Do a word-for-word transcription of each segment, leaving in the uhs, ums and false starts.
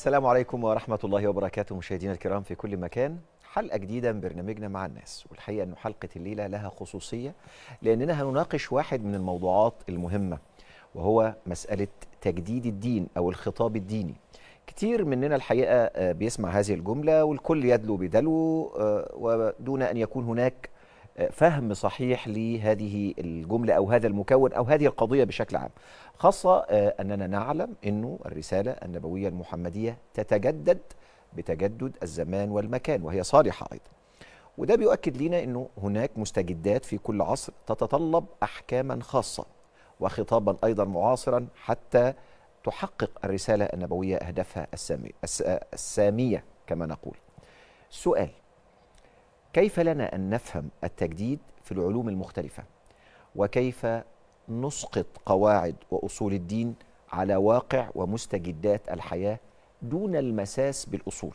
السلام عليكم ورحمة الله وبركاته مشاهدينا الكرام في كل مكان. حلقة جديدة من برنامجنا مع الناس، والحقيقة أنه حلقة الليلة لها خصوصية لأننا هنناقش واحد من الموضوعات المهمة، وهو مسألة تجديد الدين أو الخطاب الديني. كتير مننا الحقيقة بيسمع هذه الجملة والكل يدلو بدلو ودون أن يكون هناك فهم صحيح لهذه الجملة أو هذا المكون أو هذه القضية بشكل عام، خاصة أننا نعلم أنه الرسالة النبوية المحمدية تتجدد بتجدد الزمان والمكان، وهي صالحة أيضا. وده بيؤكد لنا أنه هناك مستجدات في كل عصر تتطلب أحكاما خاصة وخطابا أيضا معاصرا حتى تحقق الرسالة النبوية أهدافها السامية, السامية كما نقول. السؤال: كيف لنا أن نفهم التجديد في العلوم المختلفة؟ وكيف نسقط قواعد وأصول الدين على واقع ومستجدات الحياة دون المساس بالأصول؟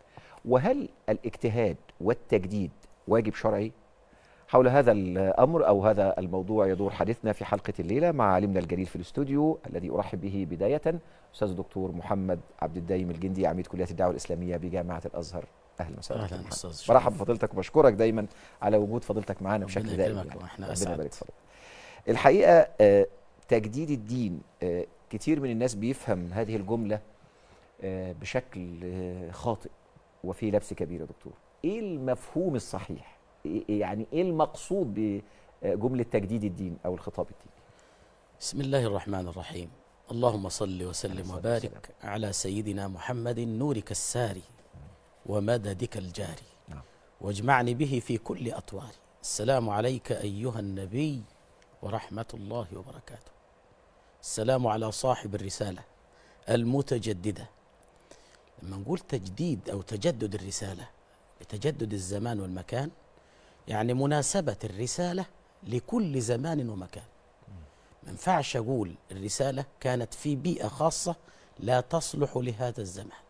وهل الاجتهاد والتجديد واجب شرعي؟ حول هذا الأمر أو هذا الموضوع يدور حديثنا في حلقة الليلة مع عالمنا الجليل في الاستوديو، الذي أرحب به بداية أستاذ الدكتور محمد عبد الدايم الجندي، عميد كلية الدعوة الإسلامية بجامعة الأزهر. اهلا وسهلا. اهلا استاذ. مرحبا بفضيلتك وبشكرك دائما على وجود فضيلتك معنا بشكل دائم. يعني. ربنا يبارك فيك. الحقيقه آه تجديد الدين، آه كتير من الناس بيفهم هذه الجمله آه بشكل آه خاطئ وفي لبس كبير. يا دكتور، ايه المفهوم الصحيح؟ إيه يعني ايه المقصود بجمله تجديد الدين او الخطاب الديني؟ بسم الله الرحمن الرحيم. اللهم صل وسلم وبارك على سيدنا محمد نورك الساري ومددك الجاري، نعم. واجمعني به في كل أطواري. السلام عليك أيها النبي ورحمة الله وبركاته. السلام على صاحب الرسالة المتجددة. لما نقول تجديد أو تجدد الرسالة بتجدد الزمان والمكان، يعني مناسبة الرسالة لكل زمان ومكان. ما ينفعش أقول الرسالة كانت في بيئة خاصة لا تصلح لهذا الزمان.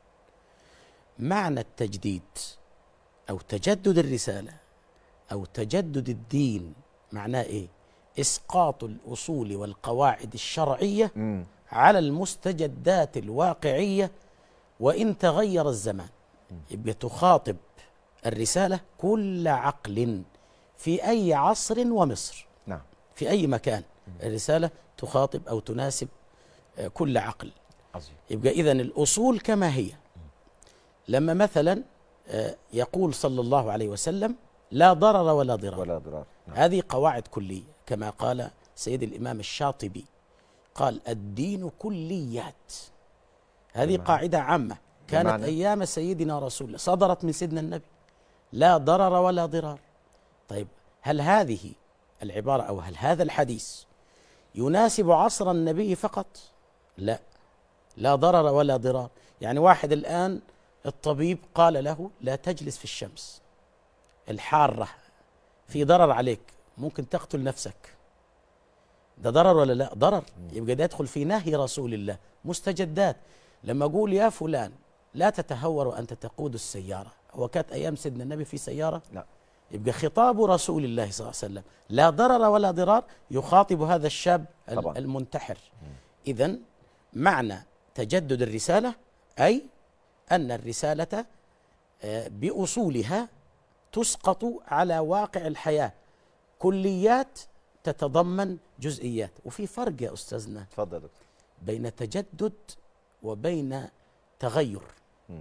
معنى التجديد أو تجدد الرسالة أو تجدد الدين معناه إيه؟ إسقاط الأصول والقواعد الشرعية م. على المستجدات الواقعية وإن تغير الزمان. يبقى تخاطب الرسالة كل عقل في أي عصر ومصر، نعم. في أي مكان الرسالة تخاطب أو تناسب كل عقل. عظيم. يبقى إذن الأصول كما هي. لما مثلا يقول صلى الله عليه وسلم لا ضرر ولا ضرار، ولا ضرار. نعم. هذه قواعد كلية كما قال سيد الإمام الشاطبي، قال الدين كليات. هذه قاعدة عامة كانت بمعنى؟ أيام سيدنا رسول الله، صدرت من سيدنا النبي، لا ضرر ولا ضرار. طيب، هل هذه العبارة أو هل هذا الحديث يناسب عصر النبي فقط؟ لا، لا ضرر ولا ضرار. يعني واحد الآن الطبيب قال له لا تجلس في الشمس الحارة، في ضرر عليك، ممكن تقتل نفسك. ده ضرر ولا لا؟ ضرر. يبقى ده يدخل في نهي رسول الله. مستجدات، لما أقول يا فلان لا تتهور وأنت تقود السيارة، هو كانت أيام سيدنا النبي في سيارة؟ لا. يبقى خطاب رسول الله صلى الله عليه وسلم لا ضرر ولا ضرار، يخاطب هذا الشاب طبعا المنتحر. إذن معنى تجدد الرسالة أي أن الرسالة بأصولها تسقط على واقع الحياة، كليات تتضمن جزئيات. وفي فرق يا أستاذنا، تفضل يا دكتور، بين تجدد وبين تغير. م.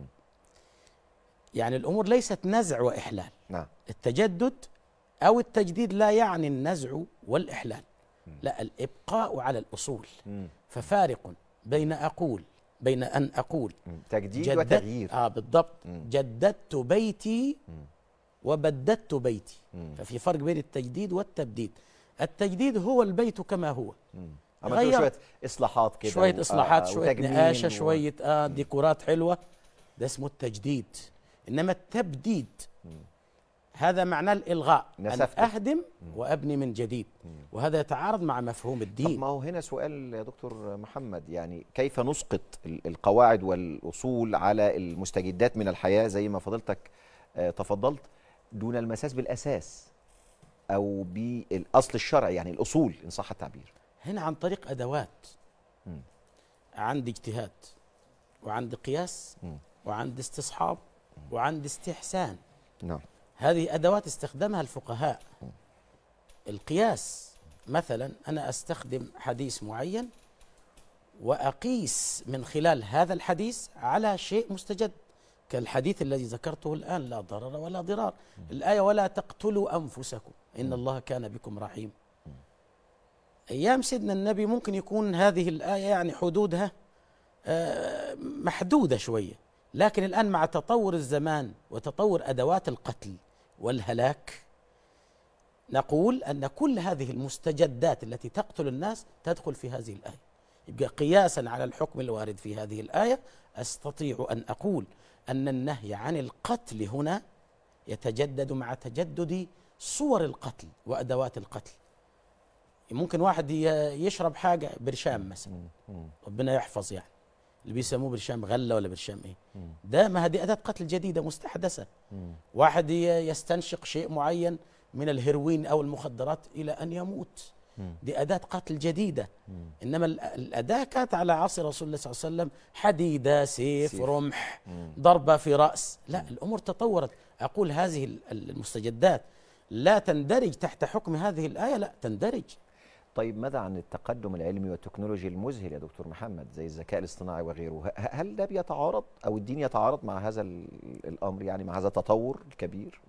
يعني الأمور ليست نزع وإحلال. نعم. التجدد أو التجديد لا يعني النزع والإحلال، م. لا، الإبقاء على الأصول. م. ففارق بين أقول بين أن أقول م. تجديد وتغيير. آه بالضبط. م. جددت بيتي م. وبددت بيتي. م. ففي فرق بين التجديد والتبديد. التجديد هو البيت كما هو، غير شوية إصلاحات كده، شوية إصلاحات، آه شوية نقاشة، و... شوية آه ديكورات حلوة، ده اسمه التجديد. إنما التبديد م. هذا معناه الإلغاء، أن أهدم م. وأبني من جديد، م. وهذا يتعارض مع مفهوم الدين. طب ما هو هنا سؤال يا دكتور محمد، يعني كيف نسقط القواعد والأصول على المستجدات من الحياة زي ما فضلتك آه تفضلت دون المساس بالأساس أو بالأصل الشرعي، يعني الأصول إن صح التعبير؟ هنا عن طريق أدوات. م. عندي اجتهاد، وعندي قياس م. وعندي استصحاب وعندي استحسان. نعم. هذه أدوات استخدمها الفقهاء. القياس مثلا أنا أستخدم حديث معين وأقيس من خلال هذا الحديث على شيء مستجد، كالحديث الذي ذكرته الآن، لا ضرر ولا ضرار. الآية ولا تقتلوا أنفسكم إن الله كان بكم رحيم. أيام سيدنا النبي ممكن يكون هذه الآية يعني حدودها محدودة شوية، لكن الآن مع تطور الزمان وتطور أدوات القتل والهلاك نقول أن كل هذه المستجدات التي تقتل الناس تدخل في هذه الآية. يبقى قياسا على الحكم الوارد في هذه الآية أستطيع أن أقول أن النهي عن القتل هنا يتجدد مع تجدد صور القتل وأدوات القتل. ممكن واحد يشرب حاجة برشام مثلا، ربنا يحفظ، يعني اللي بيسموه برشام غلة ولا برشام ايه، ده ما هذه أداة قتل جديدة مستحدثة. واحد يستنشق شيء معين من الهيروين أو المخدرات إلى أن يموت، دي أداة قتل جديدة. إنما الأداة كانت على عصر رسول الله صلى الله عليه وسلم حديدة، سيف، سيف. رمح، ضربة في رأس. لا، الأمور تطورت. أقول هذه المستجدات لا تندرج تحت حكم هذه الآية، لا تندرج. طيب ماذا عن التقدم العلمي والتكنولوجي المذهل يا دكتور محمد زي الذكاء الاصطناعي وغيره؟ هل ده بيتعارض أو الدين يتعارض مع هذا الأمر، يعني مع هذا التطور الكبير؟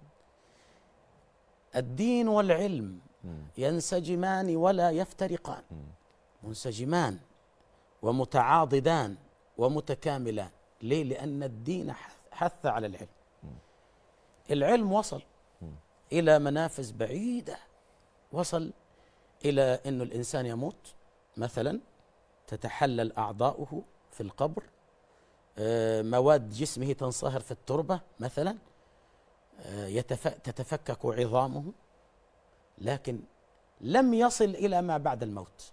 الدين والعلم ينسجمان ولا يفترقان، منسجمان ومتعاضدان ومتكاملان. ليه؟ لأن الدين حث على العلم. العلم وصل إلى منافذ بعيدة، وصل إلى أن الإنسان يموت مثلا، تتحلل أعضاؤه في القبر، مواد جسمه تنصهر في التربة مثلا، تتفكك عظامه، لكن لم يصل إلى ما بعد الموت.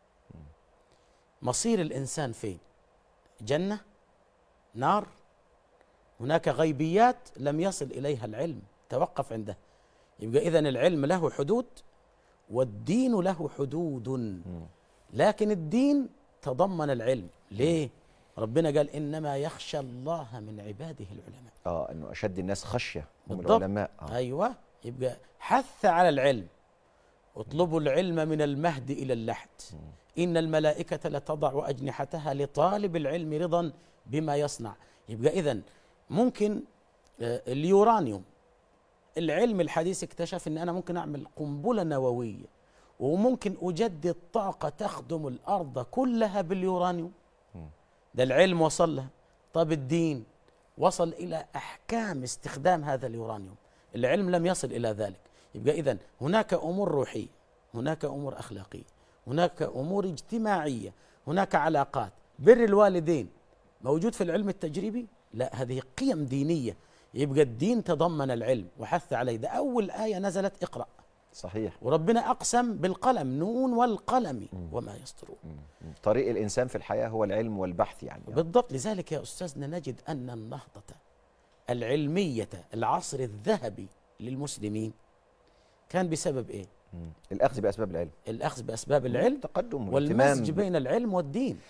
مصير الإنسان فين؟ جنة؟ نار؟ هناك غيبيات لم يصل إليها العلم، توقف عنده. يبقى إذن العلم له حدود والدين له حدود، لكن الدين تضمن العلم. ليه؟ ربنا قال إنما يخشى الله من عباده العلماء. آه إنه أشد الناس خشية هم بالضبط. العلماء. آه. أيوة، يبقى حث على العلم. اطلبوا العلم من المهد إلى اللحد، إن الملائكة لتضع أجنحتها لطالب العلم رضا بما يصنع. يبقى إذن ممكن اليورانيوم، العلم الحديث اكتشف ان انا ممكن اعمل قنبله نوويه وممكن اجدد طاقه تخدم الارض كلها باليورانيوم. ده العلم وصل لها. طب الدين وصل الى احكام استخدام هذا اليورانيوم، العلم لم يصل الى ذلك. يبقى اذن هناك امور روحيه، هناك امور اخلاقيه، هناك امور اجتماعيه، هناك علاقات. بر الوالدين موجود في العلم التجريبي؟ لا، هذه قيم دينيه. يبقى الدين تضمن العلم وحث عليه. ده أول آية نزلت اقرأ. صحيح. وربنا أقسم بالقلم، نون والقلم مم. وما يسطرون. مم. طريق الإنسان في الحياة هو العلم والبحث يعني. بالضبط. لذلك يا أستاذنا نجد أن النهضة العلمية العصر الذهبي للمسلمين كان بسبب إيه؟ مم. الأخذ بأسباب العلم. الأخذ بأسباب العلم، التقدم والمزج بين العلم والدين.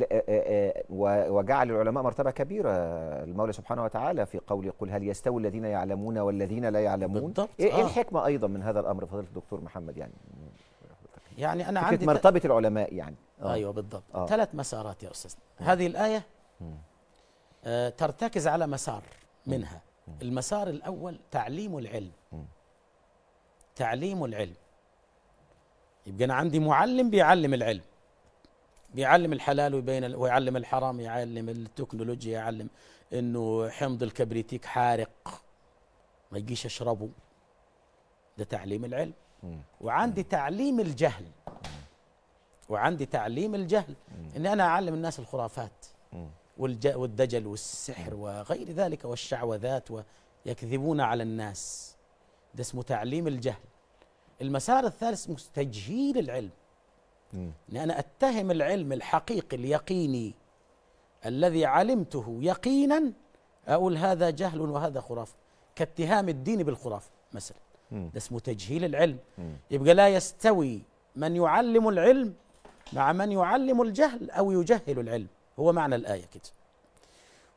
وجعل العلماء مرتبة كبيرة المولى سبحانه وتعالى في قول يقول هل يستوي الذين يعلمون والذين لا يعلمون. بالضبط. ايه آه. الحكمة أيضا من هذا الأمر فضيلة الدكتور محمد؟ يعني يعني أنا عندي مرتبة العلماء يعني. آه. أيوة بالضبط. آه. ثلاث مسارات يا أستاذ. هذه الآية آه ترتكز على مسار منها. م. المسار الأول تعليم العلم. م. تعليم العلم. يبقى أنا عندي معلم بيعلم العلم، بيعلم الحلال ويبين ويعلم الحرام، يعلم التكنولوجيا، يعلم انه حمض الكبريتيك حارق ما يجيش اشربه. ده تعليم العلم. وعندي تعليم الجهل. وعندي تعليم الجهل ان انا اعلم الناس الخرافات والدجل والسحر وغير ذلك والشعوذات ويكذبون على الناس. ده اسمه تعليم الجهل. المسار الثالث اسمه تجهيل العلم، ان انا اتهم العلم الحقيقي اليقيني الذي علمته يقينا، اقول هذا جهل وهذا خرافه، كاتهام الدين بالخرافه مثلا. ده اسمه تجهيل العلم. يبقى لا يستوي من يعلم العلم مع من يعلم الجهل او يجهل العلم، هو معنى الايه كده.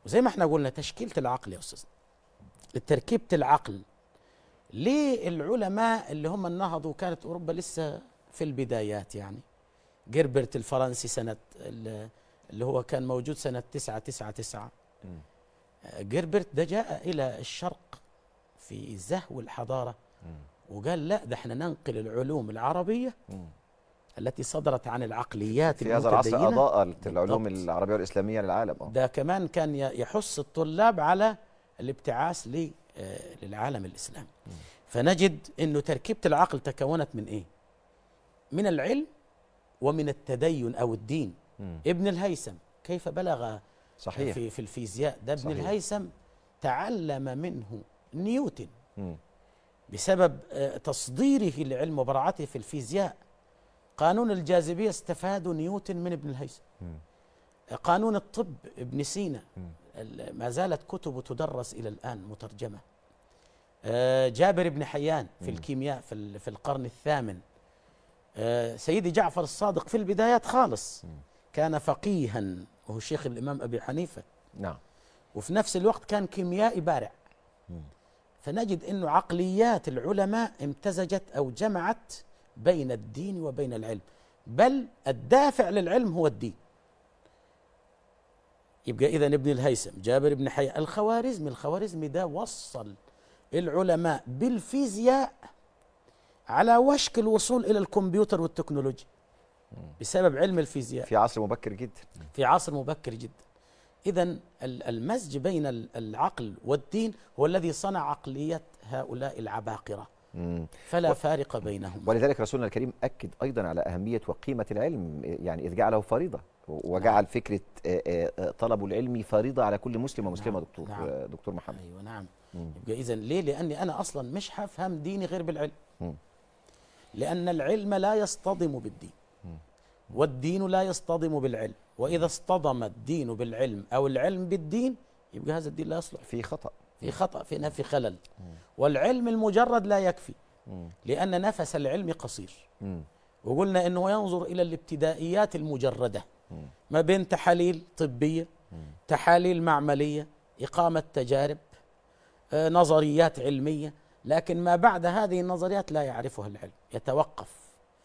وزي ما احنا قلنا تشكيلة العقل يا أستاذ، تركيبة العقل. ليه العلماء اللي هم نهضوا كانت أوروبا لسه في البدايات، يعني جيربرت الفرنسي سنة اللي هو كان موجود سنة تسعة تسعة تسعة، جيربرت ده جاء إلى الشرق في زهو الحضارة وقال لا، ده احنا ننقل العلوم العربية التي صدرت عن العقليات في هذا العصر أضاء العلوم بالضبط. العربية والإسلامية للعالم. ده كمان كان يحث الطلاب على الابتعاث للعالم الإسلامي. فنجد أنه تركيبة العقل تكونت من إيه؟ من العلم ومن التدين أو الدين. م. ابن الهيثم كيف بلغ صحيح في, في الفيزياء؟ ده ابن صحيح. الهيثم تعلم منه نيوتن م. بسبب تصديره للعلم وبراعته في الفيزياء. قانون الجاذبية استفادوا نيوتن من ابن الهيثم. م. قانون الطب ابن سينا م. ما زالت كتبه تدرس إلى الآن مترجمة. جابر بن حيان في م. الكيمياء في, في القرن الثامن. سيدي جعفر الصادق في البدايات خالص م. كان فقيها وهو شيخ الإمام أبي حنيفة. نعم. وفي نفس الوقت كان كيميائي بارع. م. فنجد أنه عقليات العلماء امتزجت أو جمعت بين الدين وبين العلم، بل الدافع للعلم هو الدين. يبقى إذن ابن الهيثم، جابر بن حيان، الخوارزمي الخوارزمي ده وصل العلماء بالفيزياء على وشك الوصول إلى الكمبيوتر والتكنولوجيا بسبب علم الفيزياء في عصر مبكر جدا. في عصر مبكر جدا. إذن المزج بين العقل والدين هو الذي صنع عقلية هؤلاء العباقرة. مم. فلا و... فارق بينهم. ولذلك رسولنا الكريم أكد أيضا على أهمية وقيمة العلم، يعني إذ جعله فريضة وجعل نعم. فكرة طلب العلم فريضة على كل مسلم ومسلمة. نعم. دكتور نعم. دكتور محمد. أيوة نعم. مم. يبقى إذن ليه؟ لأني أنا أصلا مش هفهم ديني غير بالعلم. مم. لأن العلم لا يصطدم بالدين، مم. والدين لا يصطدم بالعلم، وإذا اصطدم الدين بالعلم أو العلم بالدين يبقى هذا الدين لا يصلح، في خطأ في خطأ في في خلل. مم. والعلم المجرد لا يكفي، مم. لأن نفس العلم قصير. مم. وقلنا أنه ينظر إلى الابتدائيات المجردة، مم. ما بين تحاليل طبية، مم. تحاليل معملية، إقامة تجارب، آه، نظريات علمية، لكن ما بعد هذه النظريات لا يعرفها العلم، يتوقف.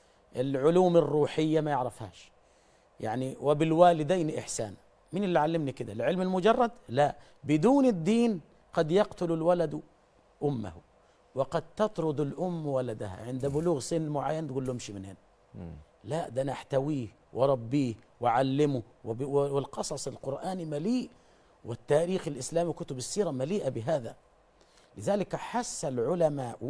العلوم الروحية ما يعرفهاش، يعني وبالوالدين إحسانا. مين اللي علمني كده؟ العلم المجرد؟ لا، بدون الدين قد يقتل الولد أمه، وقد تطرد الأم ولدها عند بلوغ سن معين تقول له امشي من هنا. لا، ده أنا أحتويه وربيه وعلمه. والقصص القرآني مليء، والتاريخ الإسلامي وكتب السيرة مليئة بهذا. لذلك حث العلماء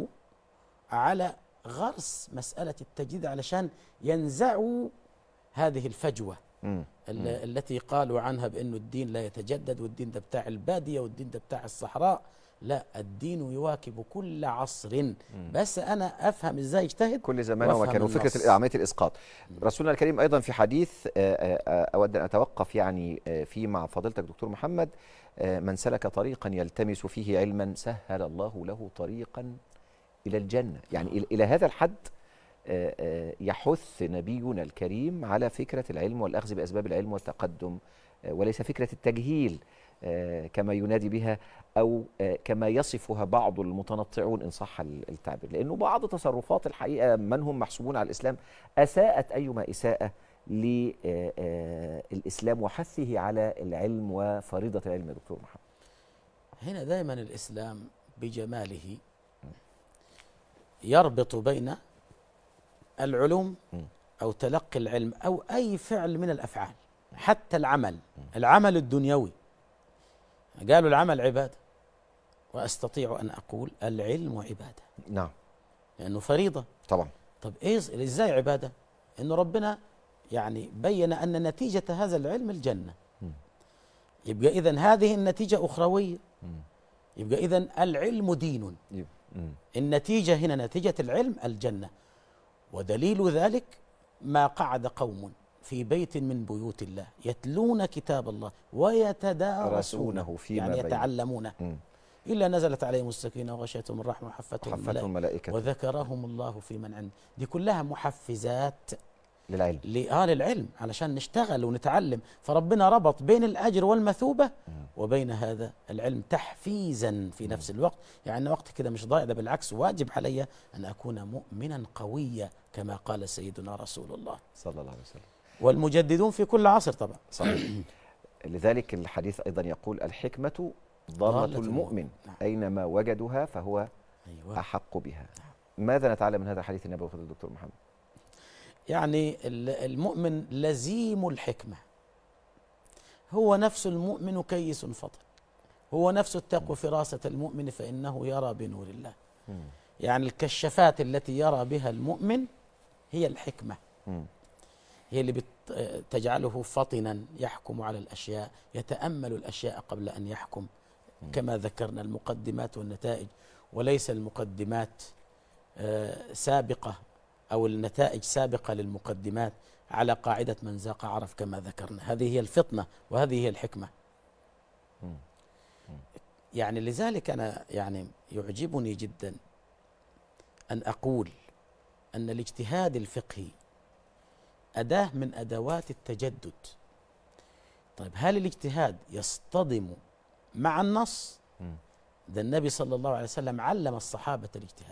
على غرس مسألة التجديد علشان ينزعوا هذه الفجوة مم. التي قالوا عنها بأنه الدين لا يتجدد، والدين ده بتاع البادية، والدين ده بتاع الصحراء. لا، الدين يواكب كل عصر. مم. بس أنا أفهم إزاي اجتهد كل زمان ومكان. وفكرة عملية الإسقاط. مم. رسولنا الكريم أيضا في حديث أود أن أتوقف يعني فيه مع فضيلتك دكتور محمد: من سلك طريقا يلتمس فيه علما سهل الله له طريقا إلى الجنة. يعني إلى هذا الحد يحث نبينا الكريم على فكرة العلم والأخذ بأسباب العلم والتقدم، وليس فكرة التجهيل كما ينادي بها أو كما يصفها بعض المتنطعون إن صح التعبير. لأنه بعض تصرفات الحقيقة من هم محسوبون على الإسلام أساءت أيما إساءة للإسلام وحثه على العلم وفريضة العلم. يا دكتور محمد، هنا دائما الإسلام بجماله يربط بين العلوم أو تلقي العلم أو أي فعل من الأفعال، حتى العمل العمل الدنيوي. قالوا العمل عبادة، وأستطيع أن أقول العلم عبادة. نعم، لأنه فريضة طبعا. طب إيه إزاي عبادة؟ إنه ربنا يعني بين أن نتيجة هذا العلم الجنة. م. يبقى إذن هذه النتيجة أخروية. م. يبقى إذن العلم دين. م. النتيجة هنا نتيجة العلم الجنة. ودليل ذلك ما قعد قوم في بيت من بيوت الله يتلون كتاب الله ويتدارسونه فيما يعني يتعلمونه إلا نزلت عليهم السكينة وغشيتهم الرحمة وحفتهم الملائكة وذكرهم الله في من عنده. دي كلها محفزات للعلم. ل- آه للعلم علشان نشتغل ونتعلم، فربنا ربط بين الأجر والمثوبة وبين هذا العلم تحفيزا في نفس الوقت. يعني وقت كده مش ضايع، ده بالعكس واجب علي أن أكون مؤمنا قويا كما قال سيدنا رسول الله صلى الله عليه وسلم. والمجددون في كل عصر طبعا. صحيح. لذلك الحديث أيضا يقول الحكمة ضالة ضالة المؤمن، المؤمن. نعم. أينما وجدها فهو أيوة. أحق بها. ماذا نتعلم من هذا الحديث النبوي فضيلة الدكتور محمد؟ يعني ال- المؤمن لزيم الحكمة، هو نفس المؤمن كيس فطن، هو نفس التقوى فراسة المؤمن فإنه يرى بنور الله. مم. يعني الكشافات التي يرى بها المؤمن هي الحكمة، مم. هي اللي بت- تجعله فطنا يحكم على الأشياء، يتأمل الأشياء قبل أن يحكم، كما ذكرنا المقدمات والنتائج، وليس المقدمات آه، سابقة أو النتائج سابقة للمقدمات، على قاعدة من ذاق عرف كما ذكرنا. هذه هي الفطنة وهذه هي الحكمة. مم. يعني لذلك أنا يعني يعجبني جدا أن أقول أن الاجتهاد الفقهي أداة من أدوات التجدد. طيب هل الاجتهاد يصطدم مع النص؟ مم. ده النبي صلى الله عليه وسلم علم الصحابة الاجتهاد،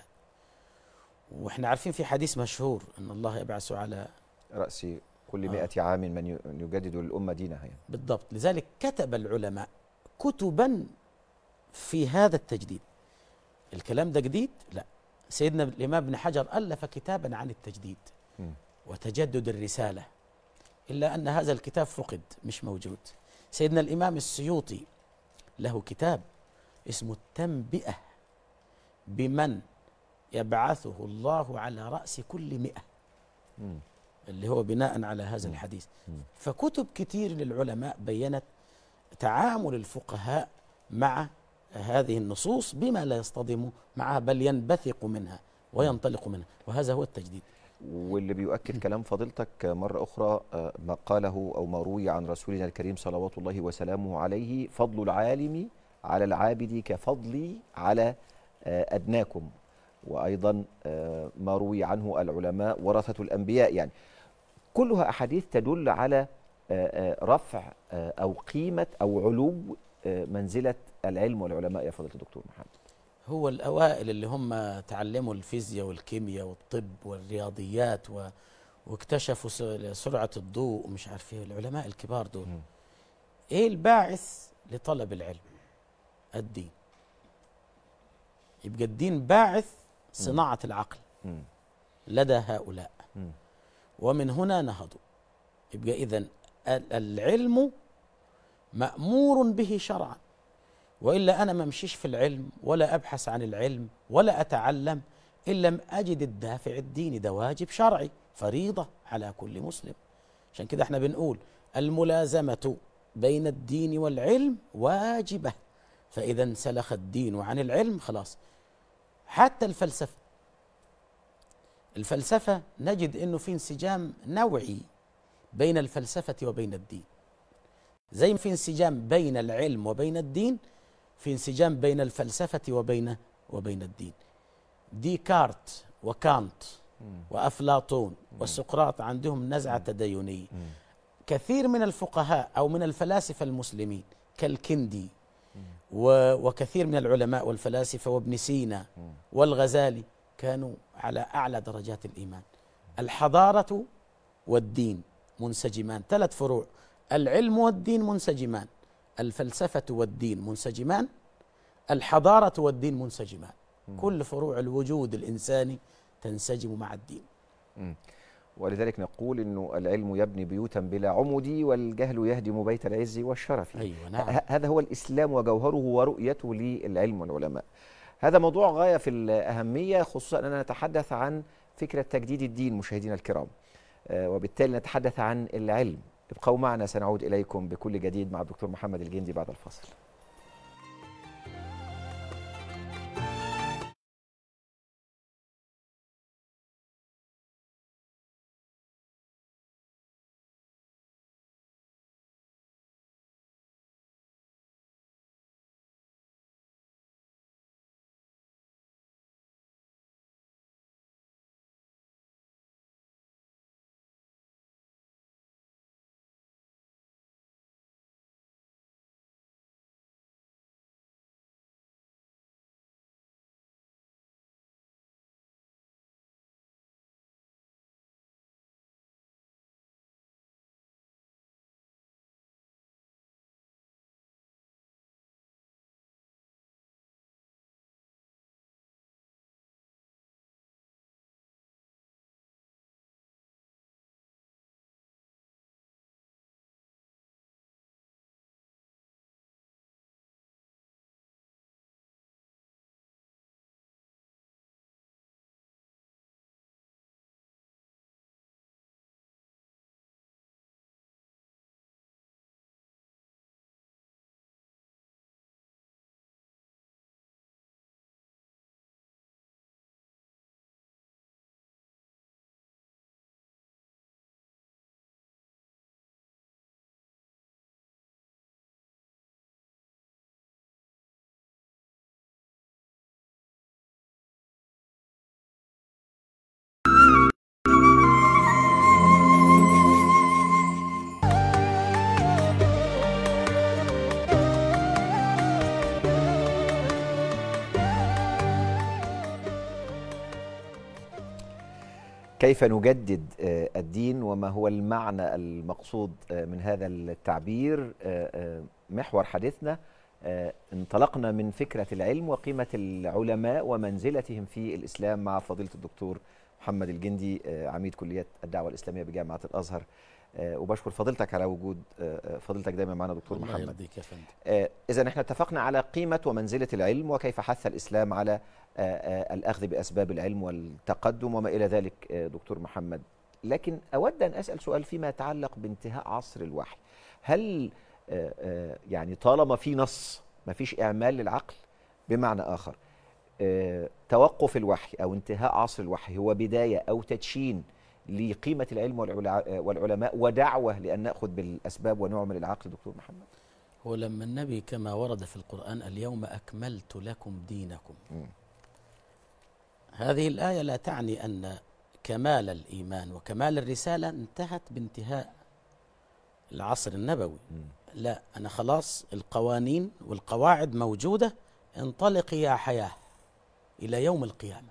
واحنا عارفين في حديث مشهور أن الله يبعث على رأس كل آه. مئة عام من ي- يجدد للأمة دينها يعني. بالضبط. لذلك كتب العلماء كتبا في هذا التجديد. الكلام ده جديد؟ لا. سيدنا الإمام ابن حجر ألف كتابا عن التجديد مم. وتجدد الرسالة، إلا أن هذا الكتاب فقد، مش موجود. سيدنا الإمام السيوطي له كتاب اسمه التنبئة بمن يبعثه الله على رأس كل مئة، مم. اللي هو بناء على هذا الحديث. مم. فكتب كتير للعلماء بيّنت تعامل الفقهاء مع هذه النصوص بما لا يصطدم معها، بل ينبثق منها وينطلق منها، وهذا هو التجديد. واللي بيؤكد كلام فضيلتك مرة أخرى آه، ما قاله أو ما روي عن رسولنا الكريم صلوات الله وسلامه عليه: فضل العالم على العابد كفضلي على آه، أدناكم. وأيضا آه، ما روي عنه العلماء ورثة الأنبياء، يعني كلها أحاديث تدل على آه، آه، رفع آه، أو قيمة أو علو آه، منزلة العلم والعلماء يا فضيلة الدكتور محمد. هو الأوائل اللي هم تعلموا الفيزياء والكيمياء والطب والرياضيات و... واكتشفوا س- سرعة الضوء ومش عارف ايه، العلماء الكبار دول. مم. ايه الباعث لطلب العلم؟ الدين. يبقى الدين باعث صناعة العقل مم. لدى هؤلاء، مم. ومن هنا نهضوا. يبقى إذن ال- العلم مأمور به شرعا، وإلا أنا ما امشيش في العلم ولا أبحث عن العلم ولا أتعلم إن لم أجد الدافع الديني. ده واجب شرعي، فريضة على كل مسلم. عشان كده احنا بنقول الملازمة بين الدين والعلم واجبة، فإذا انسلخ الدين عن العلم خلاص. حتى الفلسفة، الفلسفة نجد أنه في انسجام نوعي بين الفلسفة وبين الدين، زي ما في انسجام بين العلم وبين الدين، في انسجام بين الفلسفة وبين وبين الدين. ديكارت وكانت وأفلاطون وسقراط عندهم نزعة تدينية. كثير من الفقهاء أو من الفلاسفة المسلمين كالكندي و- وكثير من العلماء والفلاسفة وابن سينا والغزالي كانوا على أعلى درجات الإيمان. الحضارة والدين منسجمان، ثلاث فروع: العلم والدين منسجمان، الفلسفة والدين منسجمان، الحضارة والدين منسجمان. كل فروع الوجود الإنساني تنسجم مع الدين. مم. ولذلك نقول إنه العلم يبني بيوتا بلا عمد، والجهل يهدم بيت العز والشرف. أيوة نعم. ه- هذا هو الإسلام وجوهره ورؤيته للعلم والعلماء. هذا موضوع غاية في الأهمية، خصوصا أننا نتحدث عن فكرة تجديد الدين مشاهدينا الكرام، آه، وبالتالي نتحدث عن العلم. ابقوا معنا، سنعود إليكم بكل جديد مع الدكتور محمد الجندي بعد الفاصل. كيف نجدد الدين وما هو المعنى المقصود من هذا التعبير. محور حديثنا انطلقنا من فكرة العلم وقيمة العلماء ومنزلتهم في الإسلام مع فضيلة الدكتور محمد الجندي عميد كلية الدعوة الإسلامية بجامعة الأزهر. وبشكر فضيلتك على وجود فضيلتك دايما معنا دكتور الله محمد. يرضيك يا فندم. إذا احنا اتفقنا على قيمة ومنزلة العلم وكيف حث الإسلام على الأخذ بأسباب العلم والتقدم وما إلى ذلك دكتور محمد، لكن أود أن أسأل سؤال فيما يتعلق بانتهاء عصر الوحي. هل يعني طالما في نص ما فيش إعمال للعقل؟ بمعنى آخر توقف الوحي أو انتهاء عصر الوحي هو بداية أو تدشين لقيمة العلم والعلماء ودعوة لأن نأخذ بالأسباب ونعمل العقل دكتور محمد؟ هو لما النبي كما ورد في القرآن اليوم أكملت لكم دينكم، م. هذه الآية لا تعني أن كمال الإيمان وكمال الرسالة انتهت بانتهاء العصر النبوي، م. لا، أنا خلاص القوانين والقواعد موجودة، انطلق يا حياة إلى يوم القيامة.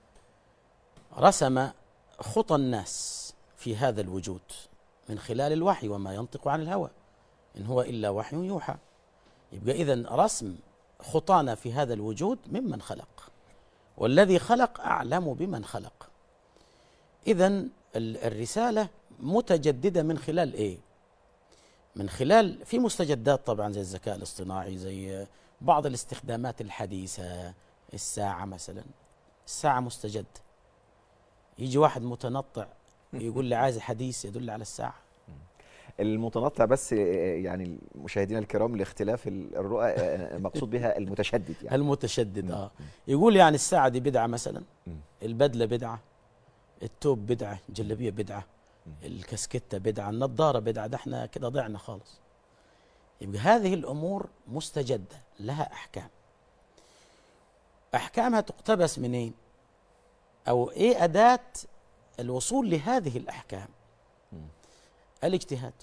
رسم خطى الناس في هذا الوجود من خلال الوحي وما ينطق عن الهوى إن هو إلا وحي يوحى. يبقى إذن رسم خطانا في هذا الوجود ممن خلق، والذي خلق أعلم بمن خلق. إذن الرسالة متجددة من خلال إيه؟ من خلال في مستجدات طبعا زي الذكاء الاصطناعي، زي بعض الاستخدامات الحديثة. الساعة مثلا، الساعة مستجد، يجي واحد متنطع يقول لي عايز حديث يدل على الساعة. المتنطع بس يعني مشاهدينا الكرام لاختلاف الرؤى مقصود بها المتشدد يعني. المتشدد اه يقول يعني الساعة دي بدعة مثلا، البدلة بدعة، التوب بدعة، الجلابية بدعة، الكسكتة بدعة، النظارة بدعة، ده احنا كده ضعنا خالص. يبقى هذه الأمور مستجدة لها أحكام. أحكامها تقتبس منين؟ أو إيه أداة الوصول لهذه الأحكام؟ الاجتهاد.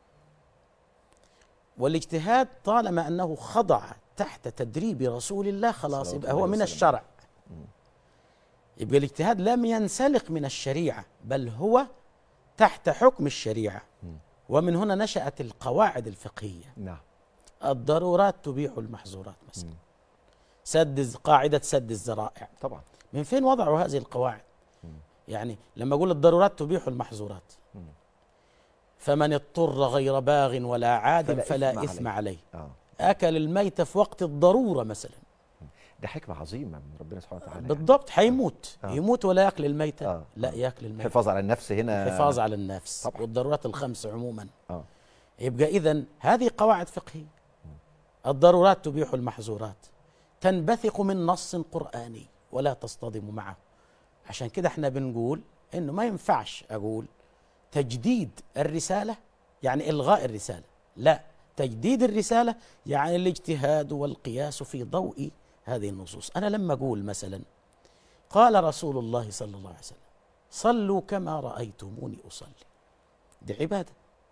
والاجتهاد طالما أنه خضع تحت تدريب رسول الله خلاص يبقى هو من الشرع. يبقى الاجتهاد لم ينسلق من الشريعة بل هو تحت حكم الشريعة. ومن هنا نشأت القواعد الفقهية. نعم. الضرورات تبيح المحظورات مثلا، سد قاعدة سد الذرائع. طبعا من فين وضعوا هذه القواعد؟ م. يعني لما أقول الضرورات تبيح المحظورات، م. فمن اضطر غير باغ ولا عاد فلا, فلا إثم, إثم عليه, عليه. آه. أكل الميت في وقت الضرورة مثلا، ده حكمة عظيمة من ربنا سبحانه وتعالى. بالضبط، حيموت آه. يموت ولا يأكل الميت آه. لا يأكل الميت. حفاظ على النفس هنا، حفاظ على النفس طبعا. والضرورات الخمس عموما آه. يبقى إذن هذه قواعد فقهية. الضرورات تبيح المحظورات تنبثق من نص قرآني ولا تصطدم معه. عشان كده احنا بنقول انه ما ينفعش اقول تجديد الرسالة يعني الغاء الرسالة، لا، تجديد الرسالة يعني الاجتهاد والقياس في ضوء هذه النصوص. انا لما اقول مثلا قال رسول الله صلى الله عليه وسلم صلوا كما رأيتموني أصلي، دي عبادة.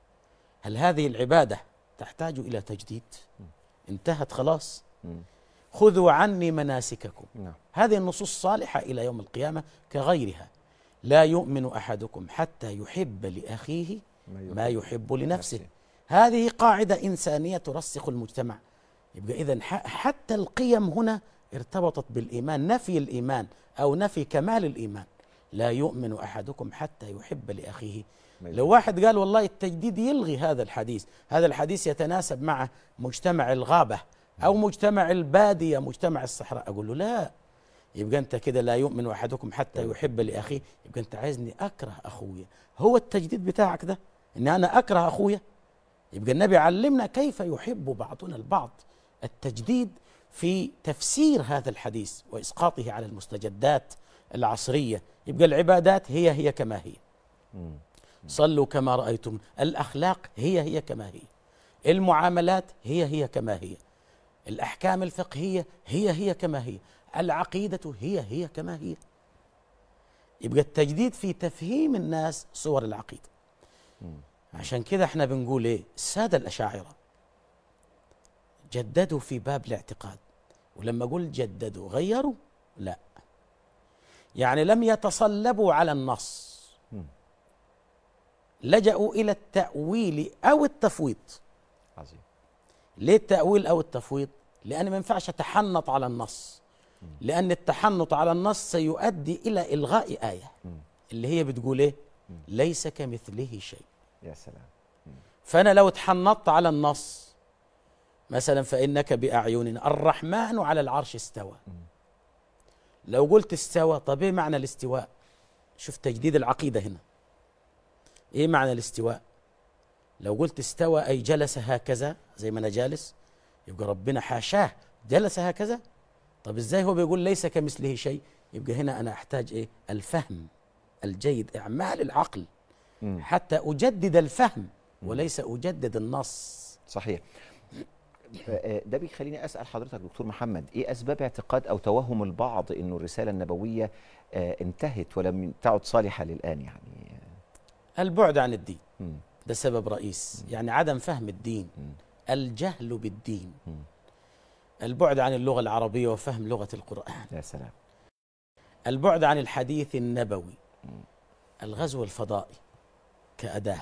هل هذه العبادة تحتاج إلى تجديد؟ انتهت خلاص. خذوا عني مناسككم. نعم. هذه النصوص صالحة إلى يوم القيامة كغيرها. لا يؤمن أحدكم حتى يحب لأخيه ما يحب لنفسه. هذه قاعدة إنسانية ترسخ المجتمع. يبقى إذن حتى القيم هنا ارتبطت بالإيمان، نفي الإيمان أو نفي كمال الإيمان. لا يؤمن أحدكم حتى يحب لأخيه. لو واحد قال والله التجديد يلغي هذا الحديث، هذا الحديث يتناسب مع مجتمع الغابة أو مجتمع البادية، مجتمع الصحراء، أقول له لا، يبقى أنت كده لا يؤمن أحدكم حتى يحب لأخيه، يبقى أنت عايزني أكره أخويا. هو التجديد بتاعك ده إن أنا أكره أخويا؟ يبقى النبي علمنا كيف يحب بعضنا البعض. التجديد في تفسير هذا الحديث وإسقاطه على المستجدات العصرية. يبقى العبادات هي هي كما هي، صلوا كما رأيتم، الأخلاق هي هي كما هي، المعاملات هي هي كما هي، الأحكام الفقهية هي هي كما هي، العقيدة هي هي كما هي. يبقى التجديد في تفهيم الناس صور العقيدة. عشان كده احنا بنقول ايه؟ السادة الأشاعرة جددوا في باب الاعتقاد، ولما أقول جددوا غيروا؟ لا، يعني لم يتصلبوا على النص لجأوا إلى التأويل أو التفويض. عظيم. ليه التأويل أو التفويض؟ لأن ما ينفعش أتحنط على النص، لأن التحنط على النص سيؤدي إلى إلغاء آية اللي هي بتقول إيه؟ ليس كمثله شيء. يا سلام. فأنا لو اتحنطت على النص مثلا فإنك بأعيننا، الرحمن على العرش استوى، لو قلت استوى، طب إيه معنى الاستواء؟ شوف تجديد العقيدة هنا. إيه معنى الاستواء؟ لو قلت استوى أي جلس هكذا زي ما أنا جالس، يبقى ربنا حاشاه جلس هكذا. طب إزاي هو بيقول ليس كمثله شيء؟ يبقى هنا أنا أحتاج إيه؟ الفهم الجيد، إعمال العقل م. حتى أجدد الفهم وليس أجدد النص. صحيح. ده بيخليني أسأل حضرتك دكتور محمد، إيه أسباب اعتقاد أو توهم البعض إنه الرسالة النبوية انتهت ولم تعد صالحة للآن؟ يعني البعد عن الدين م. ده سبب رئيس، يعني عدم فهم الدين، م. الجهل بالدين، م. البعد عن اللغة العربية وفهم لغة القرآن. يا سلام. البعد عن الحديث النبوي، م. الغزو الفضائي كأداة،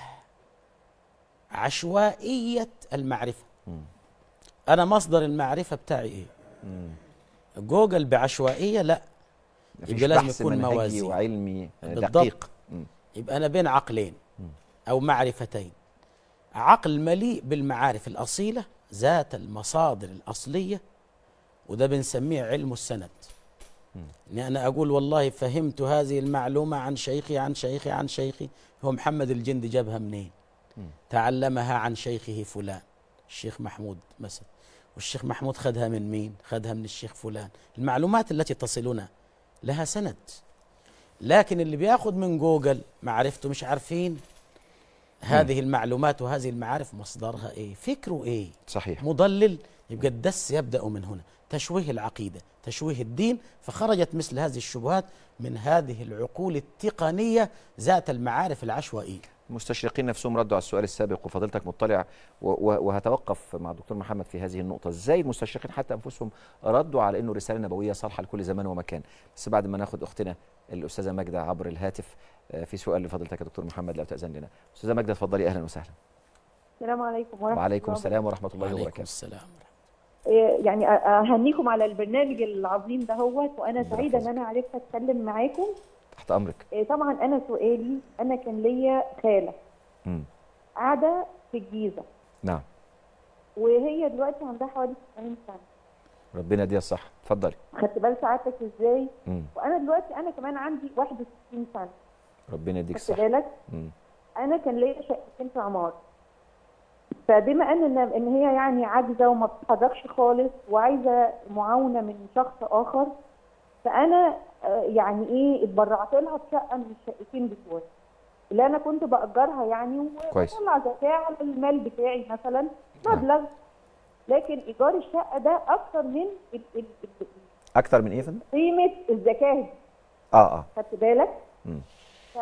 عشوائية المعرفة. م. أنا مصدر المعرفة بتاعي إيه؟ م. جوجل بعشوائية؟ لا، يبقى لازم يكون موازي وعلمي دقيق. م. يبقى أنا بين عقلين أو معرفتين، عقل مليء بالمعارف الأصيلة ذات المصادر الأصلية، وده بنسميه علم السند. إني أنا أقول والله فهمت هذه المعلومة عن شيخي عن شيخي عن شيخي، هو محمد الجندي جابها منين؟ تعلمها عن شيخه فلان الشيخ محمود مثلا، والشيخ محمود خدها من مين؟ خدها من الشيخ فلان. المعلومات التي تصلنا لها سند، لكن اللي بياخد من جوجل معرفته مش عارفين هذه المعلومات وهذه المعارف مصدرها ايه، فكره ايه. صحيح. مضلل. يبقى الدس يبدأ من هنا، تشويه العقيدة، تشويه الدين، فخرجت مثل هذه الشبهات من هذه العقول التقنية ذات المعارف العشوائية. المستشرقين نفسهم ردوا على السؤال السابق، وفضيلتك مطلع، وهتوقف مع الدكتور محمد في هذه النقطة، ازاي المستشرقين حتى انفسهم ردوا على انه رسالة نبوية صالحة لكل زمان ومكان. بس بعد ما ناخد اختنا الاستاذة ماجدة عبر الهاتف في سؤال لفضيلتك يا دكتور محمد لو تأذن لنا. استاذة ماجدة اتفضلي، اهلا وسهلا. السلام عليكم ورحمة الله. وعليكم السلام ورحمة الله وبركاته. وعليكم السلام. يعني اهنيكم على البرنامج العظيم دهوت، وانا سعيدة ان انا عرفت اتكلم معاكم. تحت امرك. طبعا انا سؤالي، انا كان ليا خالة قاعدة في الجيزة. نعم. وهي دلوقتي عندها حوالي تسعين سنة. ربنا يديها الصحة. اتفضلي. خدت بال سعادتك ازاي؟ مم. وانا دلوقتي انا كمان عندي واحد وستين سنة. ربنا يديك الصحة. خدت بالك؟ انا كان ليا شقتين في عمارة. فبما ان ان هي يعني عاجزة وما بتتحركش خالص وعايزة معاونة من شخص اخر، فانا يعني ايه اتبرعت لها بشقة من الشقتين بتوعي اللي انا كنت باجرها يعني، وبطلع زكاه على المال بتاعي مثلا مبلغ. لكن ايجار الشقه ده اكتر من ال ال ال اكتر من ايه يا فندم؟ قيمه الزكاه. اه اه خدت بالك؟ امم ف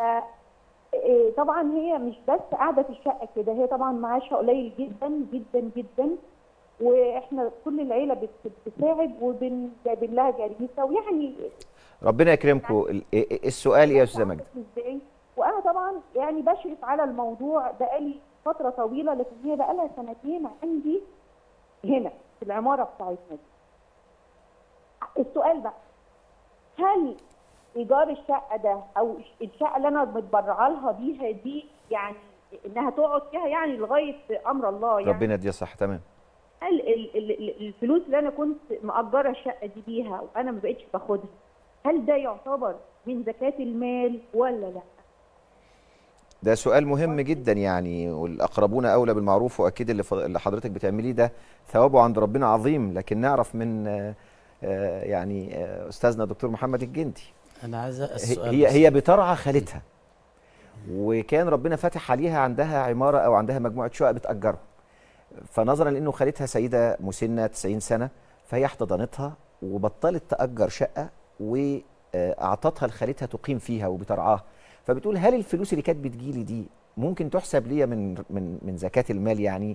طبعا هي مش بس قاعده في الشقه كده، هي طبعا معاشها قليل جدا جدا جدا، واحنا كل العيله بتساعد وبنجيب لها جريسه، ويعني ربنا يكرمكم. يعني السؤال ايه يا استاذه ماجده؟ ازاي؟ وانا طبعا يعني بشرف على الموضوع بقالي فتره طويله، لكن هي بقالها سنتين عندي هنا في العماره بتاعتنا دي. السؤال بقى، هل ايجار الشقه ده او الشقه اللي انا متبرعه لها بيها دي يعني انها تقعد فيها يعني لغايه امر الله يعني ربنا يديها الصحه، تمام، هل الفلوس اللي انا كنت مأجره الشقه دي بيها وانا ما بقتش باخدها، هل ده يعتبر من زكاه المال ولا لا؟ ده سؤال مهم جدا يعني، والاقربون اولى بالمعروف، واكيد اللي, اللي حضرتك بتعمليه ده ثوابه عند ربنا عظيم. لكن نعرف من يعني استاذنا دكتور محمد الجندي، انا عايز السؤال هي هي بترعى خالتها، وكان ربنا فاتح عليها عندها عماره او عندها مجموعه شقق بتاجرها، فنظرا لانه خالتها سيده مسنه تسعين سنه فهي احتضنتها وبطلت تاجر شقه واعطتها لخالتها تقيم فيها وبترعاها. فبتقول هل الفلوس اللي كانت بتجيلي دي ممكن تحسب ليا من من من زكاه المال؟ يعني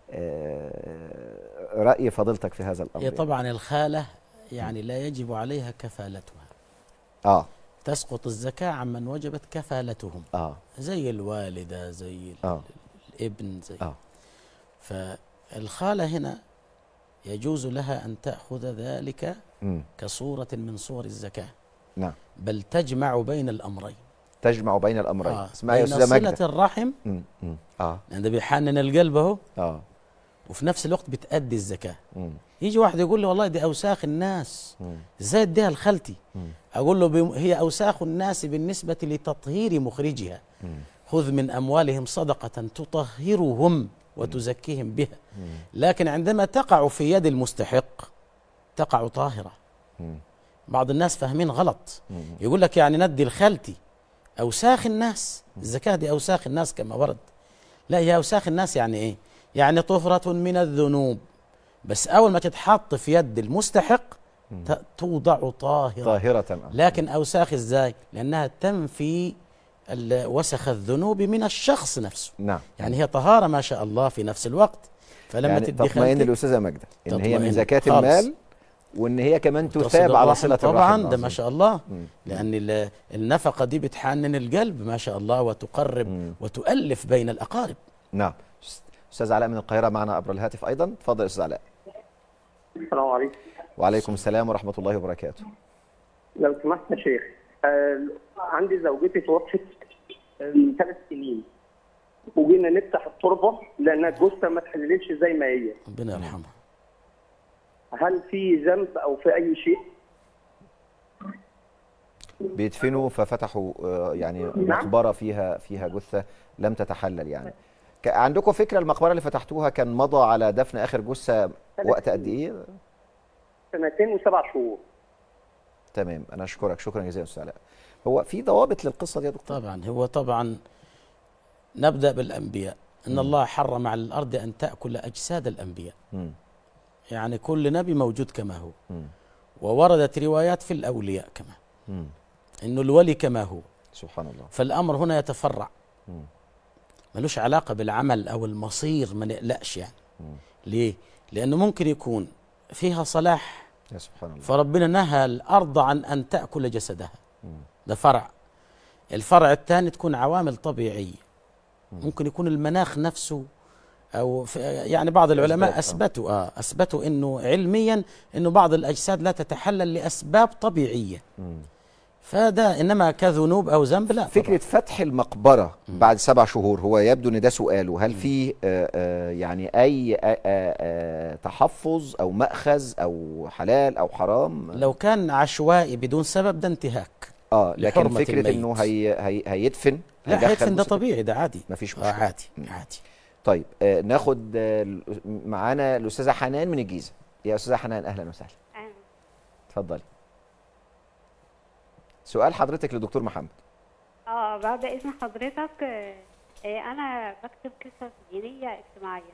راي فضيلتك في هذا الامر؟ هي طبعا الخاله يعني لا يجب عليها كفالتها. اه تسقط الزكاة عمن وجبت كفالتهم. اه زي الوالدة، زي آه. الابن، زي اه فالخالة هنا يجوز لها أن تأخذ ذلك مم. كصورة من صور الزكاة، نعم، بل تجمع بين الأمرين. تجمع بين الامرين. آه. اسمعي يا بين استاذه صلة ماجده. الرحم، مم. مم. اه لأن ده بيحنن القلب أهو، اه وفي نفس الوقت بتأدي الزكاة. مم. يجي واحد يقول لي والله دي أوساخ الناس، مم. ازاي اديها لخالتي؟ مم. أقول له بم- هي أوساخ الناس بالنسبة لتطهير مخرجها. مم. خذ من أموالهم صدقة تطهرهم وتزكيهم بها. مم. لكن عندما تقع في يد المستحق تقع طاهرة. مم. بعض الناس فاهمين غلط، مم. يقول لك يعني ندي لخالتي. أوساخ الناس، الزكاة دي أوساخ الناس كما ورد. لا، هي أوساخ الناس يعني إيه؟ يعني طهرة من الذنوب، بس أول ما تتحط في يد المستحق ت- توضع طاهرة. طاهرة. آه. لكن أوساخ إزاي؟ لأنها تنفي ال- وسخ الذنوب من الشخص نفسه. نعم، يعني هي طهارة ما شاء الله في نفس الوقت. فلما يعني تدي تطمئن خالتك الاستاذه ماجده ان هي من تطمئن زكاه خالص. المال، وان هي كمان تصل تثاب على الرحم صله الرحم. طبعا، ده عظيم. ما شاء الله. مم. لأن ال- النفقة دي بتحنن القلب ما شاء الله، وتقرب مم. وتؤلف بين الأقارب. نعم. استاذ علاء من القاهره معنا عبر الهاتف ايضا. اتفضل يا استاذ علاء. السلام عليكم. وعليكم السلام ورحمه الله وبركاته. لو سمحت يا شيخ، آه عندي زوجتي توفت من ثلاث سنين، وجينا نفتح التربه لانها جثه ما اتحللتش زي ما هي. ربنا يرحمها. هل في ذنب او في اي شيء؟ بيدفنوا ففتحوا آه، يعني مقبره فيها فيها جثه لم تتحلل. يعني ك- عندكم فكره المقبره اللي فتحتوها كان مضى على دفن اخر جثه وقت قد ايه؟ سنتين وسبع شهور. تمام، انا اشكرك شكرا جزيلا استاذ علاء. هو في ضوابط للقصه دي يا دكتور؟ طبعا هو طبعا نبدأ بالأنبياء. إن الله حرم على الأرض أن تأكل أجساد الأنبياء. مم. يعني كل نبي موجود كما هو. مم. ووردت روايات في الأولياء كما مم. إنه الولي كما هو. سبحان الله. فالأمر هنا يتفرع، مم. ملوش علاقة بالعمل أو المصير، ما نقلقش يعني. مم. ليه؟ لأنه ممكن يكون فيها صلاح، يا سبحان الله. فربنا نهى الأرض عن أن تأكل جسدها. مم. ده فرع. الفرع الثاني تكون عوامل طبيعية، ممكن يكون المناخ نفسه أو في يعني بعض العلماء أثبتوا آه أثبتوا إنه علميا إنه بعض الأجساد لا تتحلل لأسباب طبيعية. مم. فده إنما كذنوب أو ذنب لا. فكرة فتح المقبرة بعد سبع شهور، هو يبدو ان ده سؤاله، هل في آه آه يعني اي آه آه آه تحفظ او مأخذ او حلال او حرام؟ لو كان عشوائي بدون سبب ده انتهاك. اه لكن لحرمة فكرة الميت. انه هي هي هيدفن لا، هيدخل هيدفن ده جثة- طبيعي، ده عادي. مفيش آه مشكلة. عادي مم. عادي. طيب آه ناخد آه معانا الاستاذة حنان من الجيزة. يا استاذة حنان اهلا وسهلا. أهلا. اتفضلي. سؤال حضرتك لدكتور محمد. اه بعد اذن حضرتك، آه، آه، انا بكتب قصص دينيه اجتماعيه.